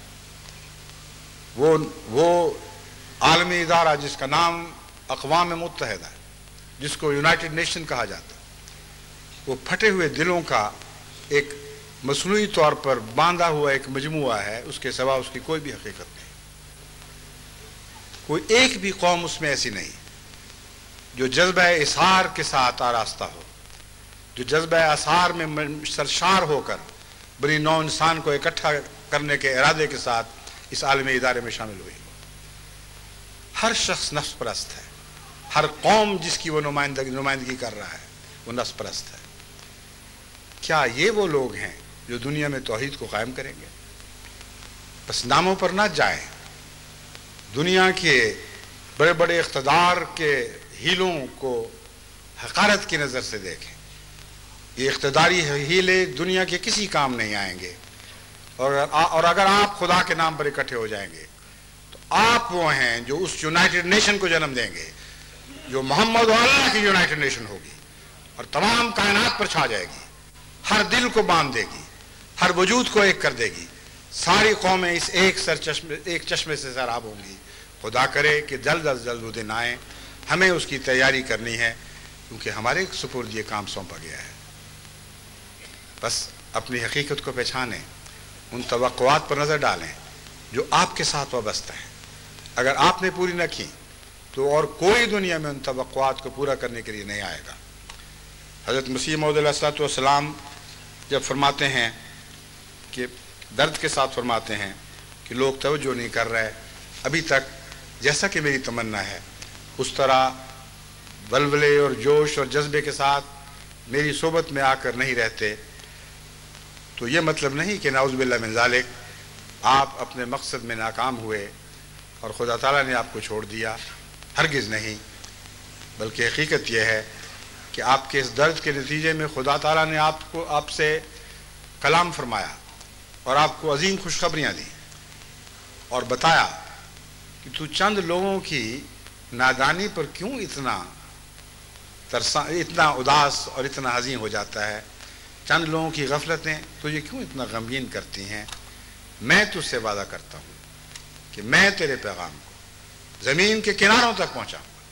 S3: وہ عالمی ادارہ جس کا نام اقوام متحدہ ہے، جس کو یونائٹڈ نیشن کہا جاتا ہے، وہ پھٹے ہوئے دلوں کا ایک مصنوعی طور پر باندھا ہوا ایک مجموعہ ہے، اس کے سوا اس کی کوئی بھی حقیقت نہیں۔ کوئی ایک بھی قوم اس میں ایسی نہیں جو جذبہ اظہار کے ساتھ آراستہ ہو، جو جذبہ اظہار میں سرشار ہو کر بنی نوع انسان کو اکٹھا کرنے کے ارادے کے ساتھ اس عالمی ادارے میں شامل ہوئی ہو۔ ہر شخص نفس پرست ہے، ہر قوم جس کی وہ نمائندگی کر رہا ہے وہ نفس پرست ہے۔ کیا یہ وہ لوگ ہیں جو دنیا میں توحید کو قائم کریں گے؟ بس ناموں پر نہ جائیں، دنیا کے بڑے بڑے اقتدار کے ہیلوں کو حقارت کی نظر سے دیکھیں۔ یہ اقتداری ہیلے دنیا کے کسی کام نہیں آئیں گے، اور اگر آپ خدا کے نام پر اکٹھے ہو جائیں گے تو آپ وہ ہیں جو اس یونائٹڈ نیشن کو جنم دیں گے، جو محمد و اللہ کی یونائٹڈ نیشن ہوگی اور تمام کائنات پر چھا جائے گی، ہر دل کو باندھ دے گی، ہر وجود کو ایک کر دے گی، ساری قومیں اس ایک چشمے سے سیراب ہوں گی۔ خدا کرے کہ جلد از جلد وہ دن آئیں، ہمیں اس کی تیاری کرنی ہے، کیونکہ ہمارے سپرد یہ کام سونپا گیا ہے۔ بس اپنی حقیقت کو پہچانیں، ان توقعات پر نظر ڈالیں جو آپ کے ساتھ وابستہ ہیں۔ اگر آپ نے پوری نہ کی تو اور کوئی دنیا میں ان توقعات کو پورا کرنے کے لیے نہیں آئے گا۔ حضرت مسیح موعود علیہ الصلوۃ والسلام جب فرماتے ہیں کہ درد کے ساتھ فرماتے ہیں کہ لوگ توجہ نہیں کر رہے ابھی تک جیسا کہ میری تمنا ہے، اس طرح ولولے اور جوش اور جذبے کے ساتھ میری صحبت میں آ کر نہیں رہتے، تو یہ مطلب نہیں کہ نعوذ باللہ من ذالک آپ اپنے مقصد میں ناکام ہوئے اور خدا تعالیٰ نے آپ کو چھوڑ دیا، ہرگز نہیں، بلکہ حقیقت یہ ہے کہ آپ کے اس درد کے نتیجے میں خدا تعالیٰ نے آپ سے کلام فرمایا اور آپ کو عظیم خوشخبریاں دیں اور بتایا کہ تو چند لوگوں کی نادانی پر کیوں اتنا اداس اور اتنا حزین ہو جاتا ہے، چند لوگوں کی غفلتیں تجھے کیوں اتنا غمگین کرتی ہیں۔ میں تجھ سے وعدہ کرتا ہوں کہ میں تیرے پیغام کو زمین کے کناروں تک پہنچاؤں گا۔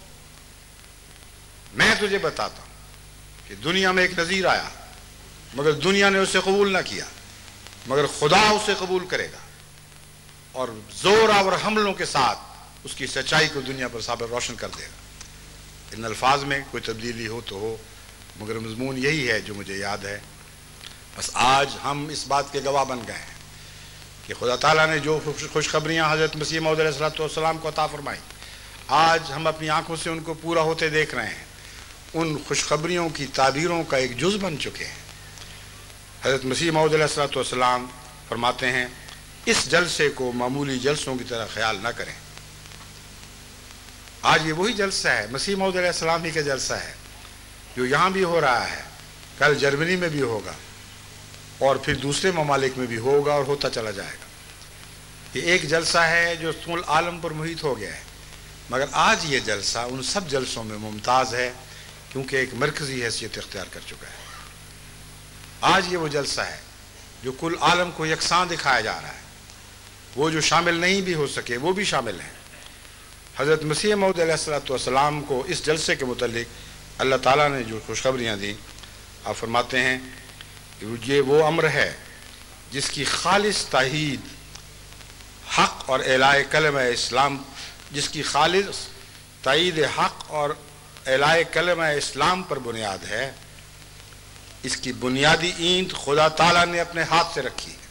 S3: میں تجھے بتاتا ہوں کہ دنیا میں ایک نذیر آیا مگر دنیا نے اسے قبول نہ کیا، مگر خدا اسے قبول کرے گا اور زور اور حملوں کے ساتھ اس کی سچائی کو دنیا پر ثابت روشن کر دے گا۔ ان الفاظ میں کوئی تبدیلی ہو تو ہو، مگر مضمون یہی ہے جو مجھے یاد ہے۔ بس آج ہم اس بات کے گواہ بن گئے ہیں کہ خدا تعالیٰ نے جو خوشخبریاں حضرت مسیح موعود علیہ السلام کو عطا فرمائی، آج ہم اپنی آنکھوں سے ان کو پورا ہوتے دیکھ رہے ہیں۔ ان خوشخبریوں کی تعبیروں کا ایک جز بن چکے ہیں۔ حضرت مسیح موعود علیہ السلام فرماتے ہیں اس جلسے کو معمولی جلسوں کی طرح خیال نہ کریں۔ آج یہ وہی جلسہ ہے، مسیح موعود علیہ السلام ہی کا جلسہ ہے جو یہاں بھی ہو رہا ہے، کل جرمنی میں بھی ہوگا اور پھر دوسرے ممالک میں بھی ہوگا اور ہوتا چلا جائے گا۔ یہ ایک جلسہ ہے جو طول عالم پر محیط ہو گیا ہے، مگر آج یہ جلسہ ان سب جلسوں میں ممتاز ہے کیونکہ ایک مرکزی حیثیت اختیار کر چکا ہے۔ آج یہ وہ جلسہ ہے جو کل عالم کو یکساں دکھایا جا رہا ہے۔ وہ جو شامل نہیں بھی ہو سکے وہ بھی شامل ہیں۔ حضرت مسیح موعود علیہ السلام کو اس جلسے کے متعلق اللہ تعالیٰ نے جو خوشخبریاں دیں، آپ فرماتے ہیں کہ یہ وہ امر ہے جس کی خالص تائید حق اور اعلاء کلمہ اسلام، جس کی خالص تائید حق اور اعلاء کلمہ اسلام پر بنیاد ہے۔ اس کی بنیادی اینٹ خدا تعالیٰ نے اپنے ہاتھ سے رکھی ہے۔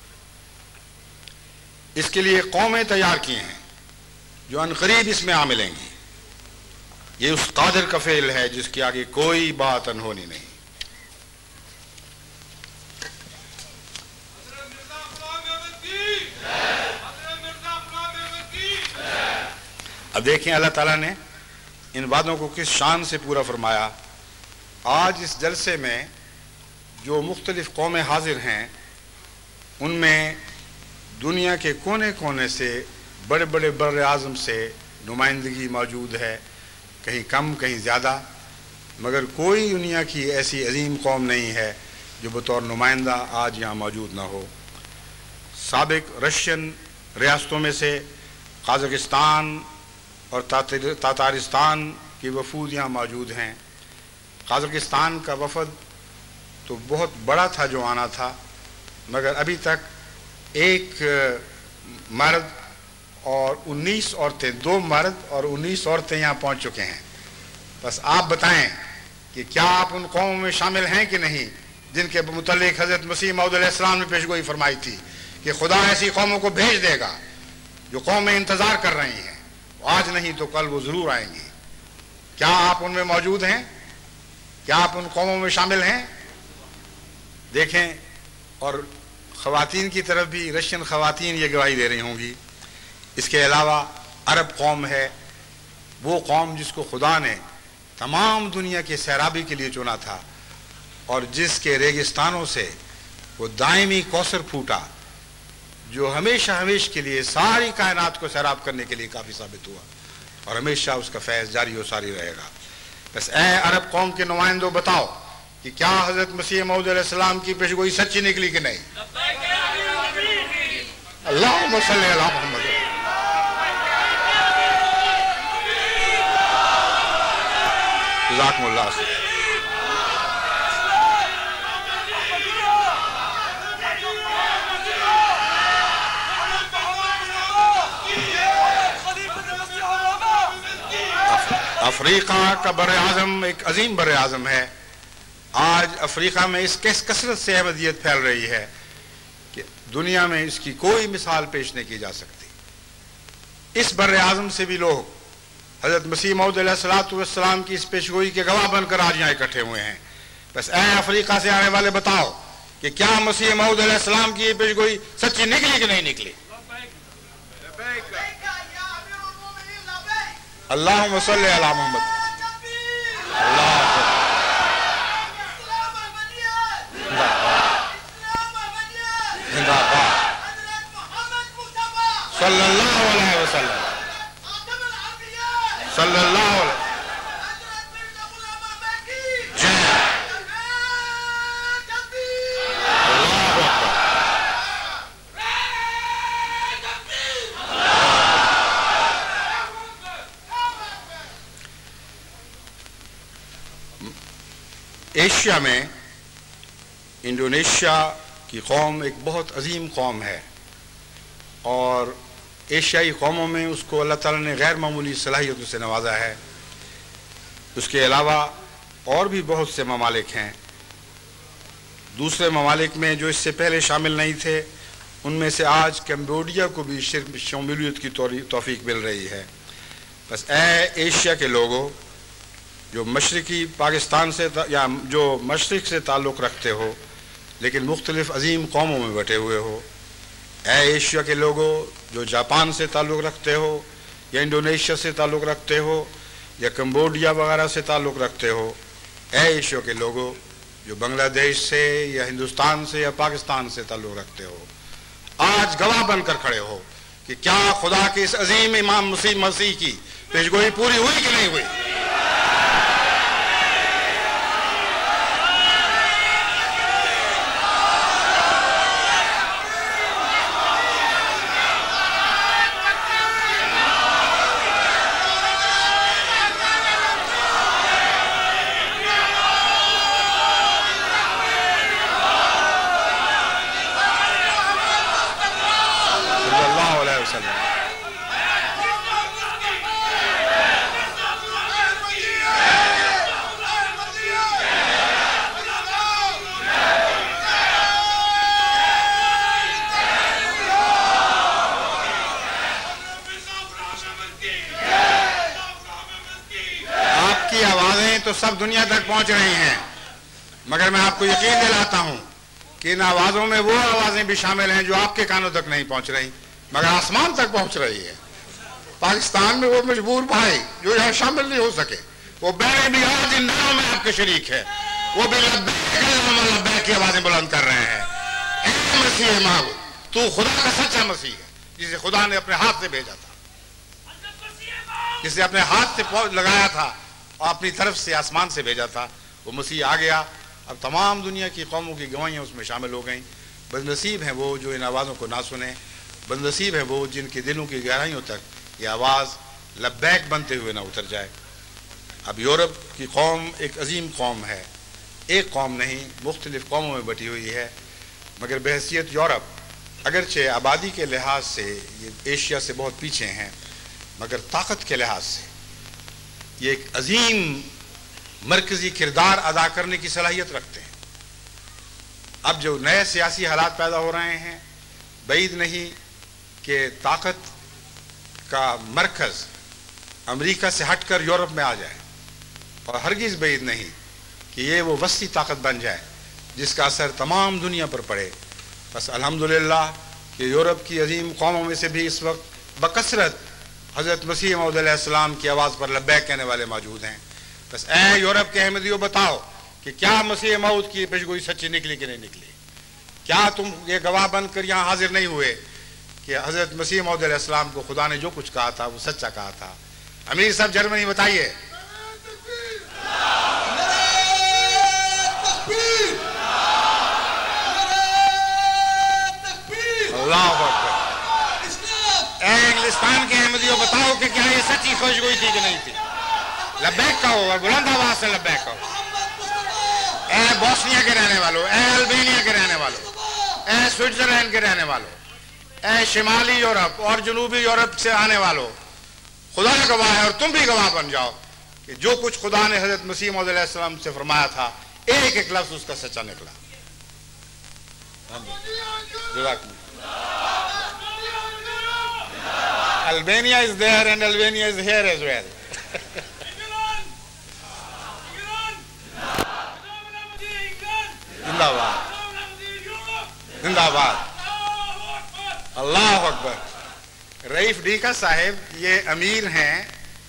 S3: اس کے لیے قومیں تیار کی ہیں جو عنقریب اس میں آ ملیں گی۔ یہ اس قادر کا فعل ہے جس کے آگے کوئی بات انہونی نہیں۔ اب دیکھیں اللہ تعالیٰ نے ان وعدوں کو کس شان سے پورا فرمایا۔ آج اس جلسے میں جو مختلف قومیں حاضر ہیں ان میں دنیا کے کونے کونے سے بڑے بڑے بر اعظم سے نمائندگی موجود ہے، کہیں کم کہیں زیادہ، مگر کوئی دنیا کی ایسی عظیم قوم نہیں ہے جو بطور نمائندہ آج یہاں موجود نہ ہو۔ سابق رشین ریاستوں میں سے قازقستان اور تاتارستان کی وفود یہاں موجود ہیں۔ قازقستان کا وفد تو بہت بڑا تھا جو آنا تھا، مگر ابھی تک ایک مرد اور 19 عورتیں، 2 مرد اور 19 عورتیں یہاں پہنچ چکے ہیں۔ بس آپ بتائیں کہ کیا آپ ان قوموں میں شامل ہیں کہ نہیں جن کے متعلق حضرت مسیح موعود علیہ السلام نے پیشگوئی فرمائی تھی کہ خدا ایسی قوموں کو بھیج دے گا جو قومیں انتظار کر رہی ہیں، آج نہیں تو کل وہ ضرور آئیں گی۔ کیا آپ ان میں موجود ہیں؟ کیا آپ ان قوموں میں شامل ہیں؟ دیکھیں، اور خواتین کی طرف بھی رشین خواتین یہ گواہی دے رہی ہوں گی. اس کے علاوہ عرب قوم ہے، وہ قوم جس کو خدا نے تمام دنیا کے سیرابی کے لیے چنا تھا اور جس کے ریگستانوں سے وہ دائمی کوثر پھوٹا جو ہمیشہ کے لیے ساری کائنات کو سیراب کرنے کے لیے کافی ثابت ہوا اور ہمیشہ اس کا فیض جاری و ساری رہے گا. بس اے عرب قوم کے نمائندوں بتاؤ کہ کیا حضرت مسیح موعود علیہ السلام کی پیشگوئی سچی نکلی کہ نہیں؟ اللہم صلی علی محمد. جزاکم اللہ خیر. افریقہ کا بر اعظم ایک عظیم بر اعظم ہے. آج افریقہ میں اس کثرت سے احمدیت پھیل رہی ہے کہ دنیا میں اس کی کوئی مثال پیش نہیں کی جا سکتی. اس بر اعظم سے بھی لوگ حضرت مسیح موعود علیہ السلام کی اس پیشگوئی کے گواہ بن کر آج یہاں اکٹھے ہوئے ہیں. بس اے افریقہ سے آنے والے بتاؤ کہ کیا مسیح موعود علیہ السلام کی یہ پیشگوئی سچی نکلی کہ نہیں نکلی؟ اللہم صلی علی محمد. زندہ باد. صلی اللہ علیہ وسلم. صلی اللہ علیہ ایشیا میں انڈونیشیا کی قوم ایک بہت عظیم قوم ہے اور ایشیائی قوموں میں اس کو اللہ تعالیٰ نے غیر معمولی صلاحیتوں سے نوازا ہے. اس کے علاوہ اور بھی بہت سے ممالک ہیں. دوسرے ممالک میں جو اس سے پہلے شامل نہیں تھے ان میں سے آج کمبوڈیا کو بھی شمولیت کی توفیق مل رہی ہے. بس اے ایشیا کے لوگوں جو مشرقی پاکستان سے یا جو مشرق سے تعلق رکھتے ہو لیکن مختلف عظیم قوموں میں بٹے ہوئے ہو، اے ایشیا کے لوگوں جو جاپان سے تعلق رکھتے ہو یا انڈونیشیا سے تعلق رکھتے ہو یا کمبوڈیا وغیرہ سے تعلق رکھتے ہو، اے ایشیا کے لوگوں جو بنگلہ دیش سے یا ہندوستان سے یا پاکستان سے تعلق رکھتے ہو، آج گواہ بن کر کھڑے ہو کہ کیا خدا کے اس عظیم امام مسیح کی پیشگوئی پوری ہوئی کہ نہیں ہوئی؟ تو سب دنیا تک پہنچ رہی ہیں، مگر میں آپ کو یقین دلاتا ہوں کہ ان آوازوں میں وہ آوازیں بھی شامل ہیں جو آپ کے کانوں تک نہیں پہنچ رہی مگر آسمان تک پہنچ رہی ہے. پاکستان میں وہ مجبور بھائی جو یہاں شامل نہیں ہو سکے، وہ بہنیں بھی آج ان ناموں میں آپ کے شریک ہے، وہ بھی لبیک کی آوازیں بلند کر رہے ہیں. اے مسیح موعود، تو خدا کا سچا مسیح ہے جسے خدا نے اپنے ہاتھ سے بھیجا تھا، جسے اپنے ہاتھ سے لگایا تھا اور اپنی طرف سے آسمان سے بھیجا تھا. وہ مسیح آ گیا. اب تمام دنیا کی قوموں کی گواہیاں اس میں شامل ہو گئیں. بد نصیب ہیں وہ جو ان آوازوں کو نہ سنیں، بد نصیب ہیں وہ جن کے دلوں کی گہرائیوں تک یہ آواز لبیک بنتے ہوئے نہ اتر جائے. اب یورپ کی قوم ایک عظیم قوم ہے، ایک قوم نہیں، مختلف قوموں میں بٹی ہوئی ہے، مگر بحیثیت یورپ اگرچہ آبادی کے لحاظ سے یہ ایشیا سے بہت پیچھے ہیں، مگر طاقت کے لحاظ سے یہ ایک عظیم مرکزی کردار ادا کرنے کی صلاحیت رکھتے ہیں. اب جو نئے سیاسی حالات پیدا ہو رہے ہیں، بعید نہیں کہ طاقت کا مرکز امریکہ سے ہٹ کر یورپ میں آ جائے، اور ہرگز بعید نہیں کہ یہ وہ وسطی طاقت بن جائے جس کا اثر تمام دنیا پر پڑے بس الحمدللہ کہ یورپ کی عظیم قوموں میں سے بھی اس وقت بکثرت حضرت مسیح موعود علیہ السلام کی آواز پر لبیک کہنے والے موجود ہیں. بس اے یورپ کے احمدیوں بتاؤ کہ کیا مسیح موعود کی پیشگوئی سچی نکلی کہ نہیں نکلی؟ کیا تم یہ گواہ بن کر یہاں حاضر نہیں ہوئے کہ حضرت مسیح موعود علیہ السلام کو خدا نے جو کچھ کہا تھا وہ سچا کہا تھا؟ امیر صاحب جرمنی بتائیے. اللہ اکبر. اے انگلستان کے احمدیوں بتاؤ کہ کیا یہ سچی خوشگوئی تھی کہ نہیں تھی؟ لبیک کہو اور بلند آواز سے لبیک کہو. اے بوسنیا کے رہنے والوں، اے البینیا کے رہنے والوں، اے سوئٹزرلینڈ کے رہنے والوں، اے شمالی یورپ اور جنوبی یورپ سے آنے والوں، خدا گواہ ہے اور تم بھی گواہ بن جاؤ کہ جو کچھ خدا نے حضرت مسیح موعود علیہ السلام سے فرمایا تھا ایک ایک لفظ اس کا سچا نکلا. Albania is there and Albania is here as well. زندہ باد، زندہ باد، اللہ اکبر. رئیف ڈیکا صاحب یہ امیر ہیں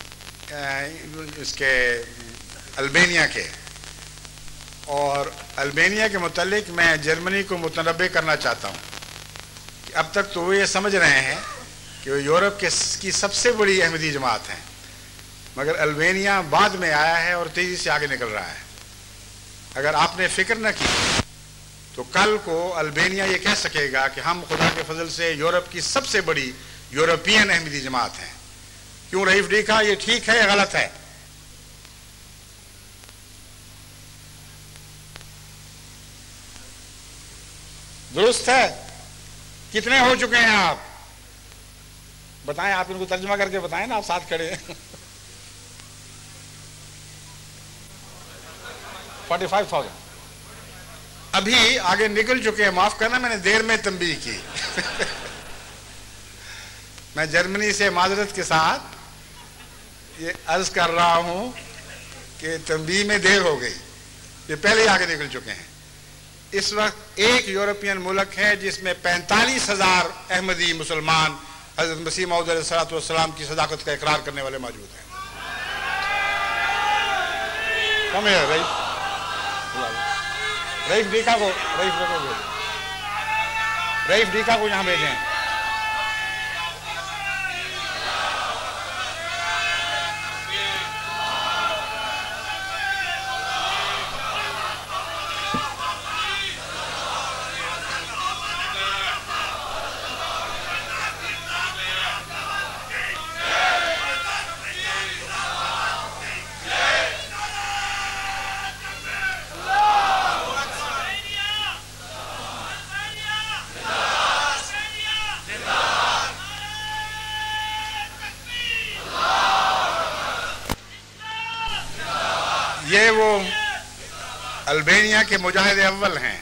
S3: اس کے البینیا کے، اور البینیا کے متعلق میں جرمنی کو متنبع کرنا چاہتا ہوں کہ اب تک تو وہ یہ سمجھ رہے ہیں کہ وہ یورپ کی سب سے بڑی احمدی جماعت ہیں، مگر البینیا بعد میں آیا ہے اور تیزی سے آگے نکل رہا ہے. اگر آپ نے فکر نہ کی تو کل کو البینیا یہ کہہ سکے گا کہ ہم خدا کے فضل سے یورپ کی سب سے بڑی یورپین احمدی جماعت ہیں. کیوں رئیف ڈیکا، یہ ٹھیک ہے یا غلط ہے؟ درست ہے؟ کتنے ہو چکے ہیں آپ بتائیں، آپ ان کو ترجمہ کر کے بتائیں نا، آپ ساتھ کھڑے ہیں. 45,000 ابھی آگے نکل چکے ہیں. معاف کرنا میں نے دیر میں تنبیہ کی. میں جرمنی سے معذرت کے ساتھ یہ عرض کر رہا ہوں کہ تنبیہ میں دیر ہو گئی، یہ پہلے ہی آگے نکل چکے ہیں. اس وقت ایک یورپین ملک ہے جس میں 45,000 احمدی مسلمان حضرت مسیح موعود علیہ السلام کی صداقت کا اقرار کرنے والے موجود ہیں. کم ہے رئیف ڈیکا کو، رئیف ڈیکا کو یہاں بھیجیں. یہ وہ البینیا کے مجاہد اول ہیں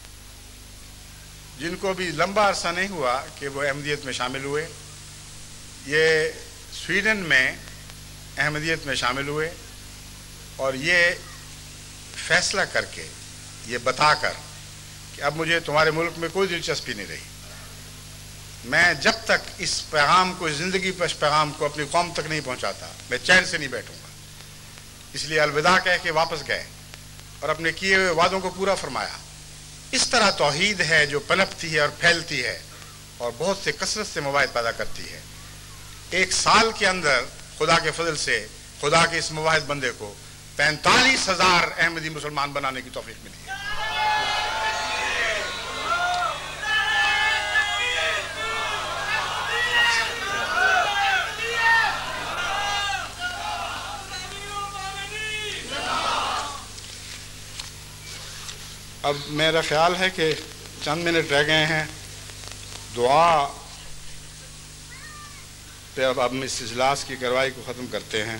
S3: جن کو بھی لمبا عرصہ نہیں ہوا کہ وہ احمدیت میں شامل ہوئے. یہ سویڈن میں احمدیت میں شامل ہوئے اور یہ فیصلہ کر کے، یہ بتا کر کہ اب مجھے تمہارے ملک میں کوئی دلچسپی نہیں رہی، میں جب تک اس پیغام کو، اس زندگی پر اس پیغام کو اپنی قوم تک نہیں پہنچاتا میں چین سے نہیں بیٹھوں گا. اس لیے الوداع کہہ کے واپس گئے اور اپنے کیے ہوئے وعدوں کو پورا فرمایا. اس طرح توحید ہے جو پنپتی ہے اور پھیلتی ہے اور بہت سے کثرت سے مواعظ پیدا کرتی ہے. ایک سال کے اندر خدا کے فضل سے خدا کے اس مواعظ بندے کو 45,000 احمدی مسلمان بنانے کی توفیق ملی ہے. اب میرا خیال ہے کہ چند منٹ رہ گئے ہیں. دعا پہ اب ہم اس اجلاس کی کارروائی کو ختم کرتے ہیں.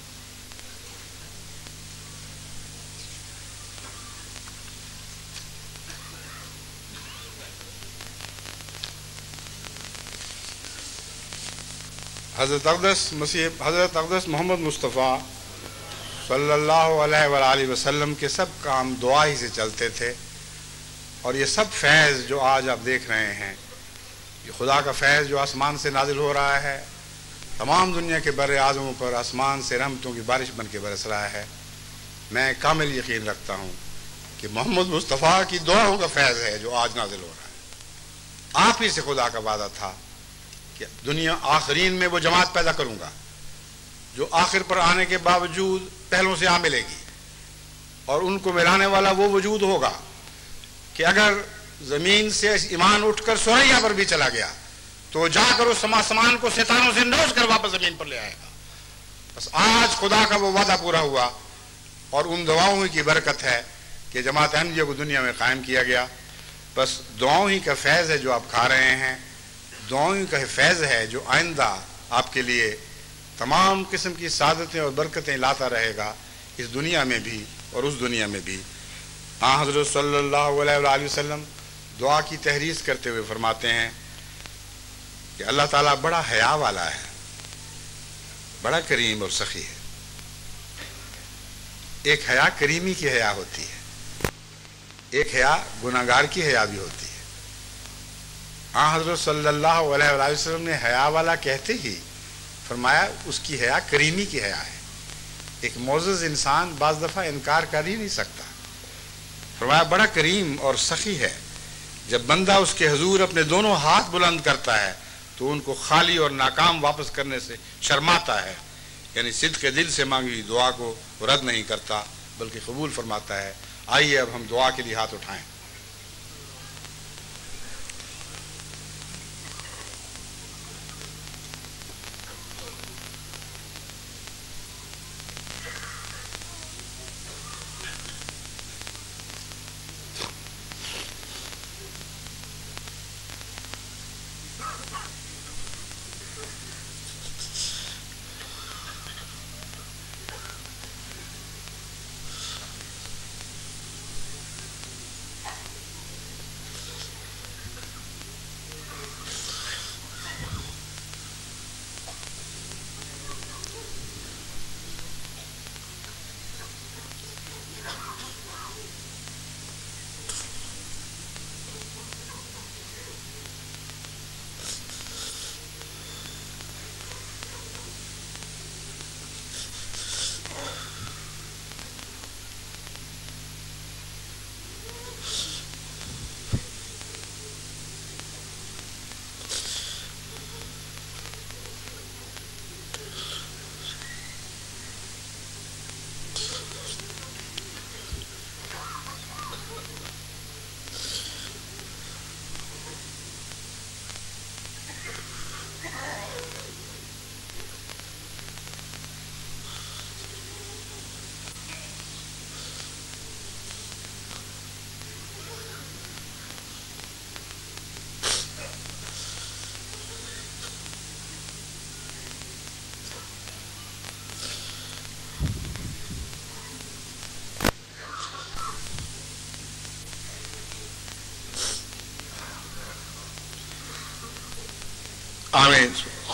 S3: حضرت اقدس محمد مصطفیٰ صلی اللہ علیہ وآلہ وسلم کے سب کام دعا ہی سے چلتے تھے. اور یہ سب فیض جو آج آپ دیکھ رہے ہیں، یہ خدا کا فیض جو آسمان سے نازل ہو رہا ہے، تمام دنیا کے بر اعظموں پر آسمان سے رحمتوں کی بارش بن کے برس رہا ہے۔ میں کامل یقین رکھتا ہوں کہ محمد مصطفیٰ کی دعاؤں کا فیض ہے جو آج نازل ہو رہا ہے۔ آپ ہی سے خدا کا وعدہ تھا کہ دنیا آخرین میں وہ جماعت پیدا کروں گا جو آخر پر آنے کے باوجود پہلوں سے آ ملے گی، اور ان کو ملانے والا وہ وجود ہوگا کہ اگر زمین سے ایمان اٹھ کر سوریا پر بھی چلا گیا تو جا کر اس سمان کو ستاروں سے نوچ کر واپس زمین پر لے آئے گا۔ بس آج خدا کا وہ وعدہ پورا ہوا، اور ان دعاؤں کی برکت ہے کہ جماعت احمدیہ کو دنیا میں قائم کیا گیا۔ بس دعاؤں ہی کا فیض ہے جو آپ کھا رہے ہیں، دعاؤں ہی کا فیض ہے جو آئندہ آپ کے لیے تمام قسم کی سعادتیں اور برکتیں لاتا رہے گا، اس دنیا میں بھی اور اس دنیا میں بھی۔ حضرت صلی اللہ علیہ وآلہ وسلم دعا کی تحریض کرتے ہوئے فرماتے ہیں کہ اللہ تعالیٰ بڑا حیا والا ہے، بڑا کریم اور سخی ہے۔ ایک حیا کریمی کی حیا ہوتی ہے، ایک حیا گناہگار کی حیا بھی ہوتی ہے۔ حضرت صلی اللہ علیہ وآلہ وسلم نے حیا والا کہتے ہی فرمایا اس کی حیا کریمی کی حیا ہے۔ ایک معزز انسان بعض دفعہ انکار کر ہی نہیں سکتا۔ فرمایا بڑا کریم اور سخی ہے، جب بندہ اس کے حضور اپنے دونوں ہاتھ بلند کرتا ہے تو ان کو خالی اور ناکام واپس کرنے سے شرماتا ہے، یعنی صدق دل سے مانگی ہوئی دعا کو رد نہیں کرتا بلکہ قبول فرماتا ہے۔ آئیے اب ہم دعا کے لیے ہاتھ اٹھائیں۔ آمین۔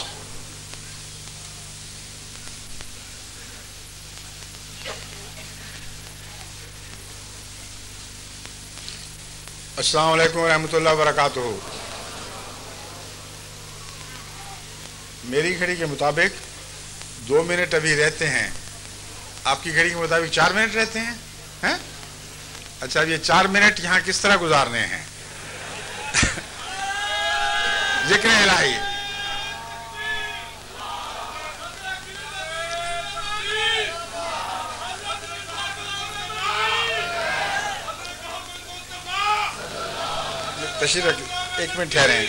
S3: السلام علیکم ورحمۃ اللہ وبرکاتہ۔ میری گھڑی کے مطابق 2 منٹ ابھی رہتے ہیں، آپ کی گھڑی کے مطابق 4 منٹ رہتے ہیں؟ اچھا، اب یہ 4 منٹ یہاں کس طرح گزارنے ہیں؟ ذکر الہی۔ تشریف رکھیں، 1 منٹ ٹھہریں۔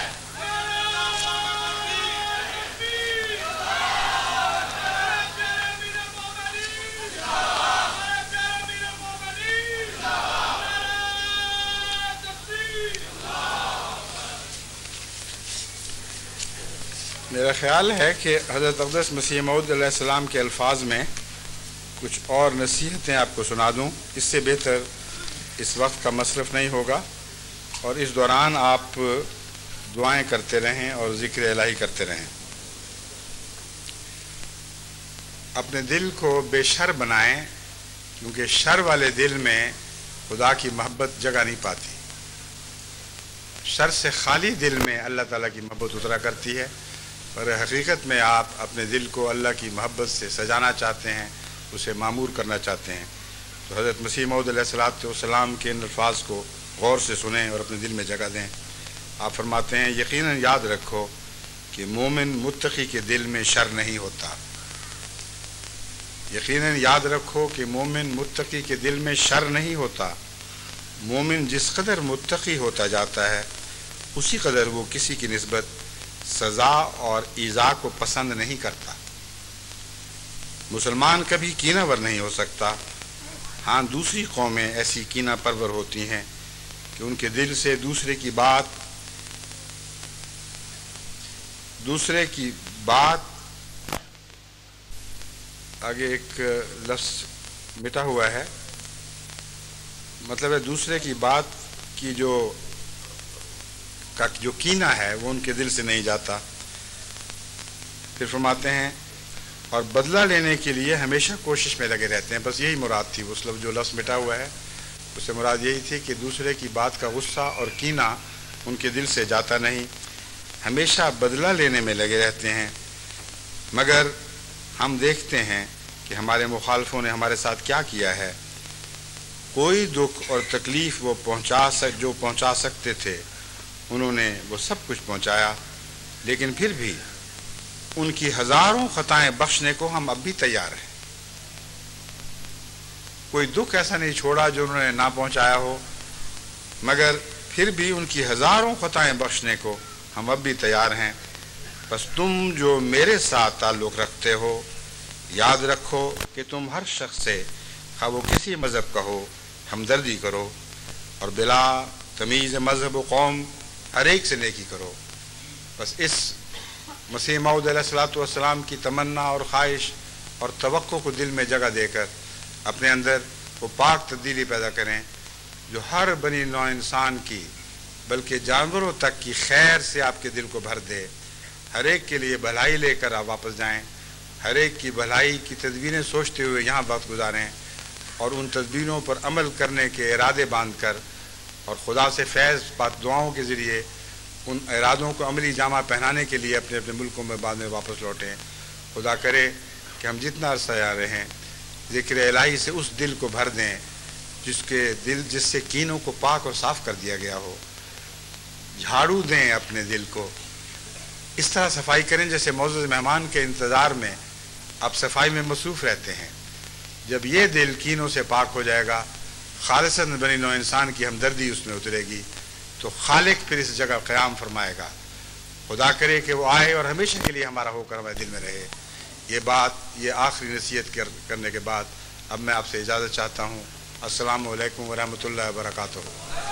S3: میرا خیال ہے کہ حضرت اقدس مسیح موعود علیہ السلام کے الفاظ میں کچھ اور نصیحتیں آپ کو سنا دوں، اس سے بہتر اس وقت کا مصرف نہیں ہوگا، اور اس دوران آپ دعائیں کرتے رہیں اور ذکر الہی کرتے رہیں۔ اپنے دل کو بے شر بنائیں، کیونکہ شر والے دل میں خدا کی محبت جگہ نہیں پاتی۔ شر سے خالی دل میں اللہ تعالیٰ کی محبت اترا کرتی ہے، پر حقیقت میں آپ اپنے دل کو اللہ کی محبت سے سجانا چاہتے ہیں، اسے معمور کرنا چاہتے ہیں۔ تو حضرت مسیح موعود علیہ السلام کے ان الفاظ کو غور سے سنیں اور اپنے دل میں جگہ دیں۔ آپ فرماتے ہیں یقیناً یاد رکھو کہ مومن متقی کے دل میں شر نہیں ہوتا۔ یقیناً یاد رکھو کہ مومن متقی کے دل میں شر نہیں ہوتا۔ مومن جس قدر متقی ہوتا جاتا ہے اسی قدر وہ کسی کی نسبت سزا اور ایذا کو پسند نہیں کرتا۔ مسلمان کبھی کینہ ور نہیں ہو سکتا۔ ہاں دوسری قومیں ایسی کینہ پرور ہوتی ہیں کہ ان کے دل سے دوسرے کی بات آگے ایک لفظ مٹا ہوا ہے، مطلب ہے دوسرے کی بات کی جو کینہ ہے وہ ان کے دل سے نہیں جاتا۔ پھر فرماتے ہیں اور بدلہ لینے کے لیے ہمیشہ کوشش میں لگے رہتے ہیں۔ بس یہی مراد تھی، اس لفظ جو لفظ مٹا ہوا ہے اس سے مراد یہی تھی کہ دوسرے کی بات کا غصہ اور کینہ ان کے دل سے جاتا نہیں، ہمیشہ بدلہ لینے میں لگے رہتے ہیں۔ مگر ہم دیکھتے ہیں کہ ہمارے مخالفوں نے ہمارے ساتھ کیا کیا ہے۔ کوئی دکھ اور تکلیف وہ جو پہنچا سکتے تھے انہوں نے وہ سب کچھ پہنچایا، لیکن پھر بھی ان کی ہزاروں خطائیں بخشنے کو ہم اب بھی تیار ہیں۔ کوئی دکھ ایسا نہیں چھوڑا جو انہوں نے نہ پہنچایا ہو، مگر پھر بھی ان کی ہزاروں خطائیں بخشنے کو ہم اب بھی تیار ہیں۔ بس تم جو میرے ساتھ تعلق رکھتے ہو یاد رکھو کہ تم ہر شخص سے خواہ وہ کسی مذہب کا ہو ہمدردی کرو اور بلا تمیز مذہب و قوم ہر ایک سے نیکی کرو۔ بس اس مسیح موعود علیہ السلام کی تمنا اور خواہش اور توقع کو دل میں جگہ دے کر اپنے اندر وہ پاک تبدیلی پیدا کریں جو ہر بنی نوع انسان کی بلکہ جانوروں تک کی خیر سے آپ کے دل کو بھر دے۔ ہر ایک کے لیے بھلائی لے کر آپ واپس جائیں، ہر ایک کی بھلائی کی تدبیریں سوچتے ہوئے یہاں وقت گزاریں اور ان تدبیروں پر عمل کرنے کے ارادے باندھ کر اور خدا سے فیض پاک دعاؤں کے ذریعے ان ارادوں کو عملی جامہ پہنانے کے لیے اپنے اپنے ملکوں میں بعد میں واپس لوٹیں۔ خدا کرے کہ ہم جتنا عرصہ یہاں رہیں ذکر الہی سے اس دل کو بھر دیں جس سے کینوں کو پاک اور صاف کر دیا گیا ہو۔ جھاڑو دیں اپنے دل کو، اس طرح صفائی کریں جیسے معزز مہمان کے انتظار میں آپ صفائی میں مصروف رہتے ہیں۔ جب یہ دل کینوں سے پاک ہو جائے گا، خالصاً بنی نوع انسان کی ہمدردی اس میں اترے گی، تو خالق پھر اس جگہ قیام فرمائے گا۔ خدا کرے کہ وہ آئے اور ہمیشہ کے لیے ہمارا ہو کر ہمارے دل میں رہے۔ یہ آخری نصیحت کرنے کے بعد اب میں آپ سے اجازت چاہتا ہوں۔ السلام علیکم ورحمۃ اللہ وبرکاتہ۔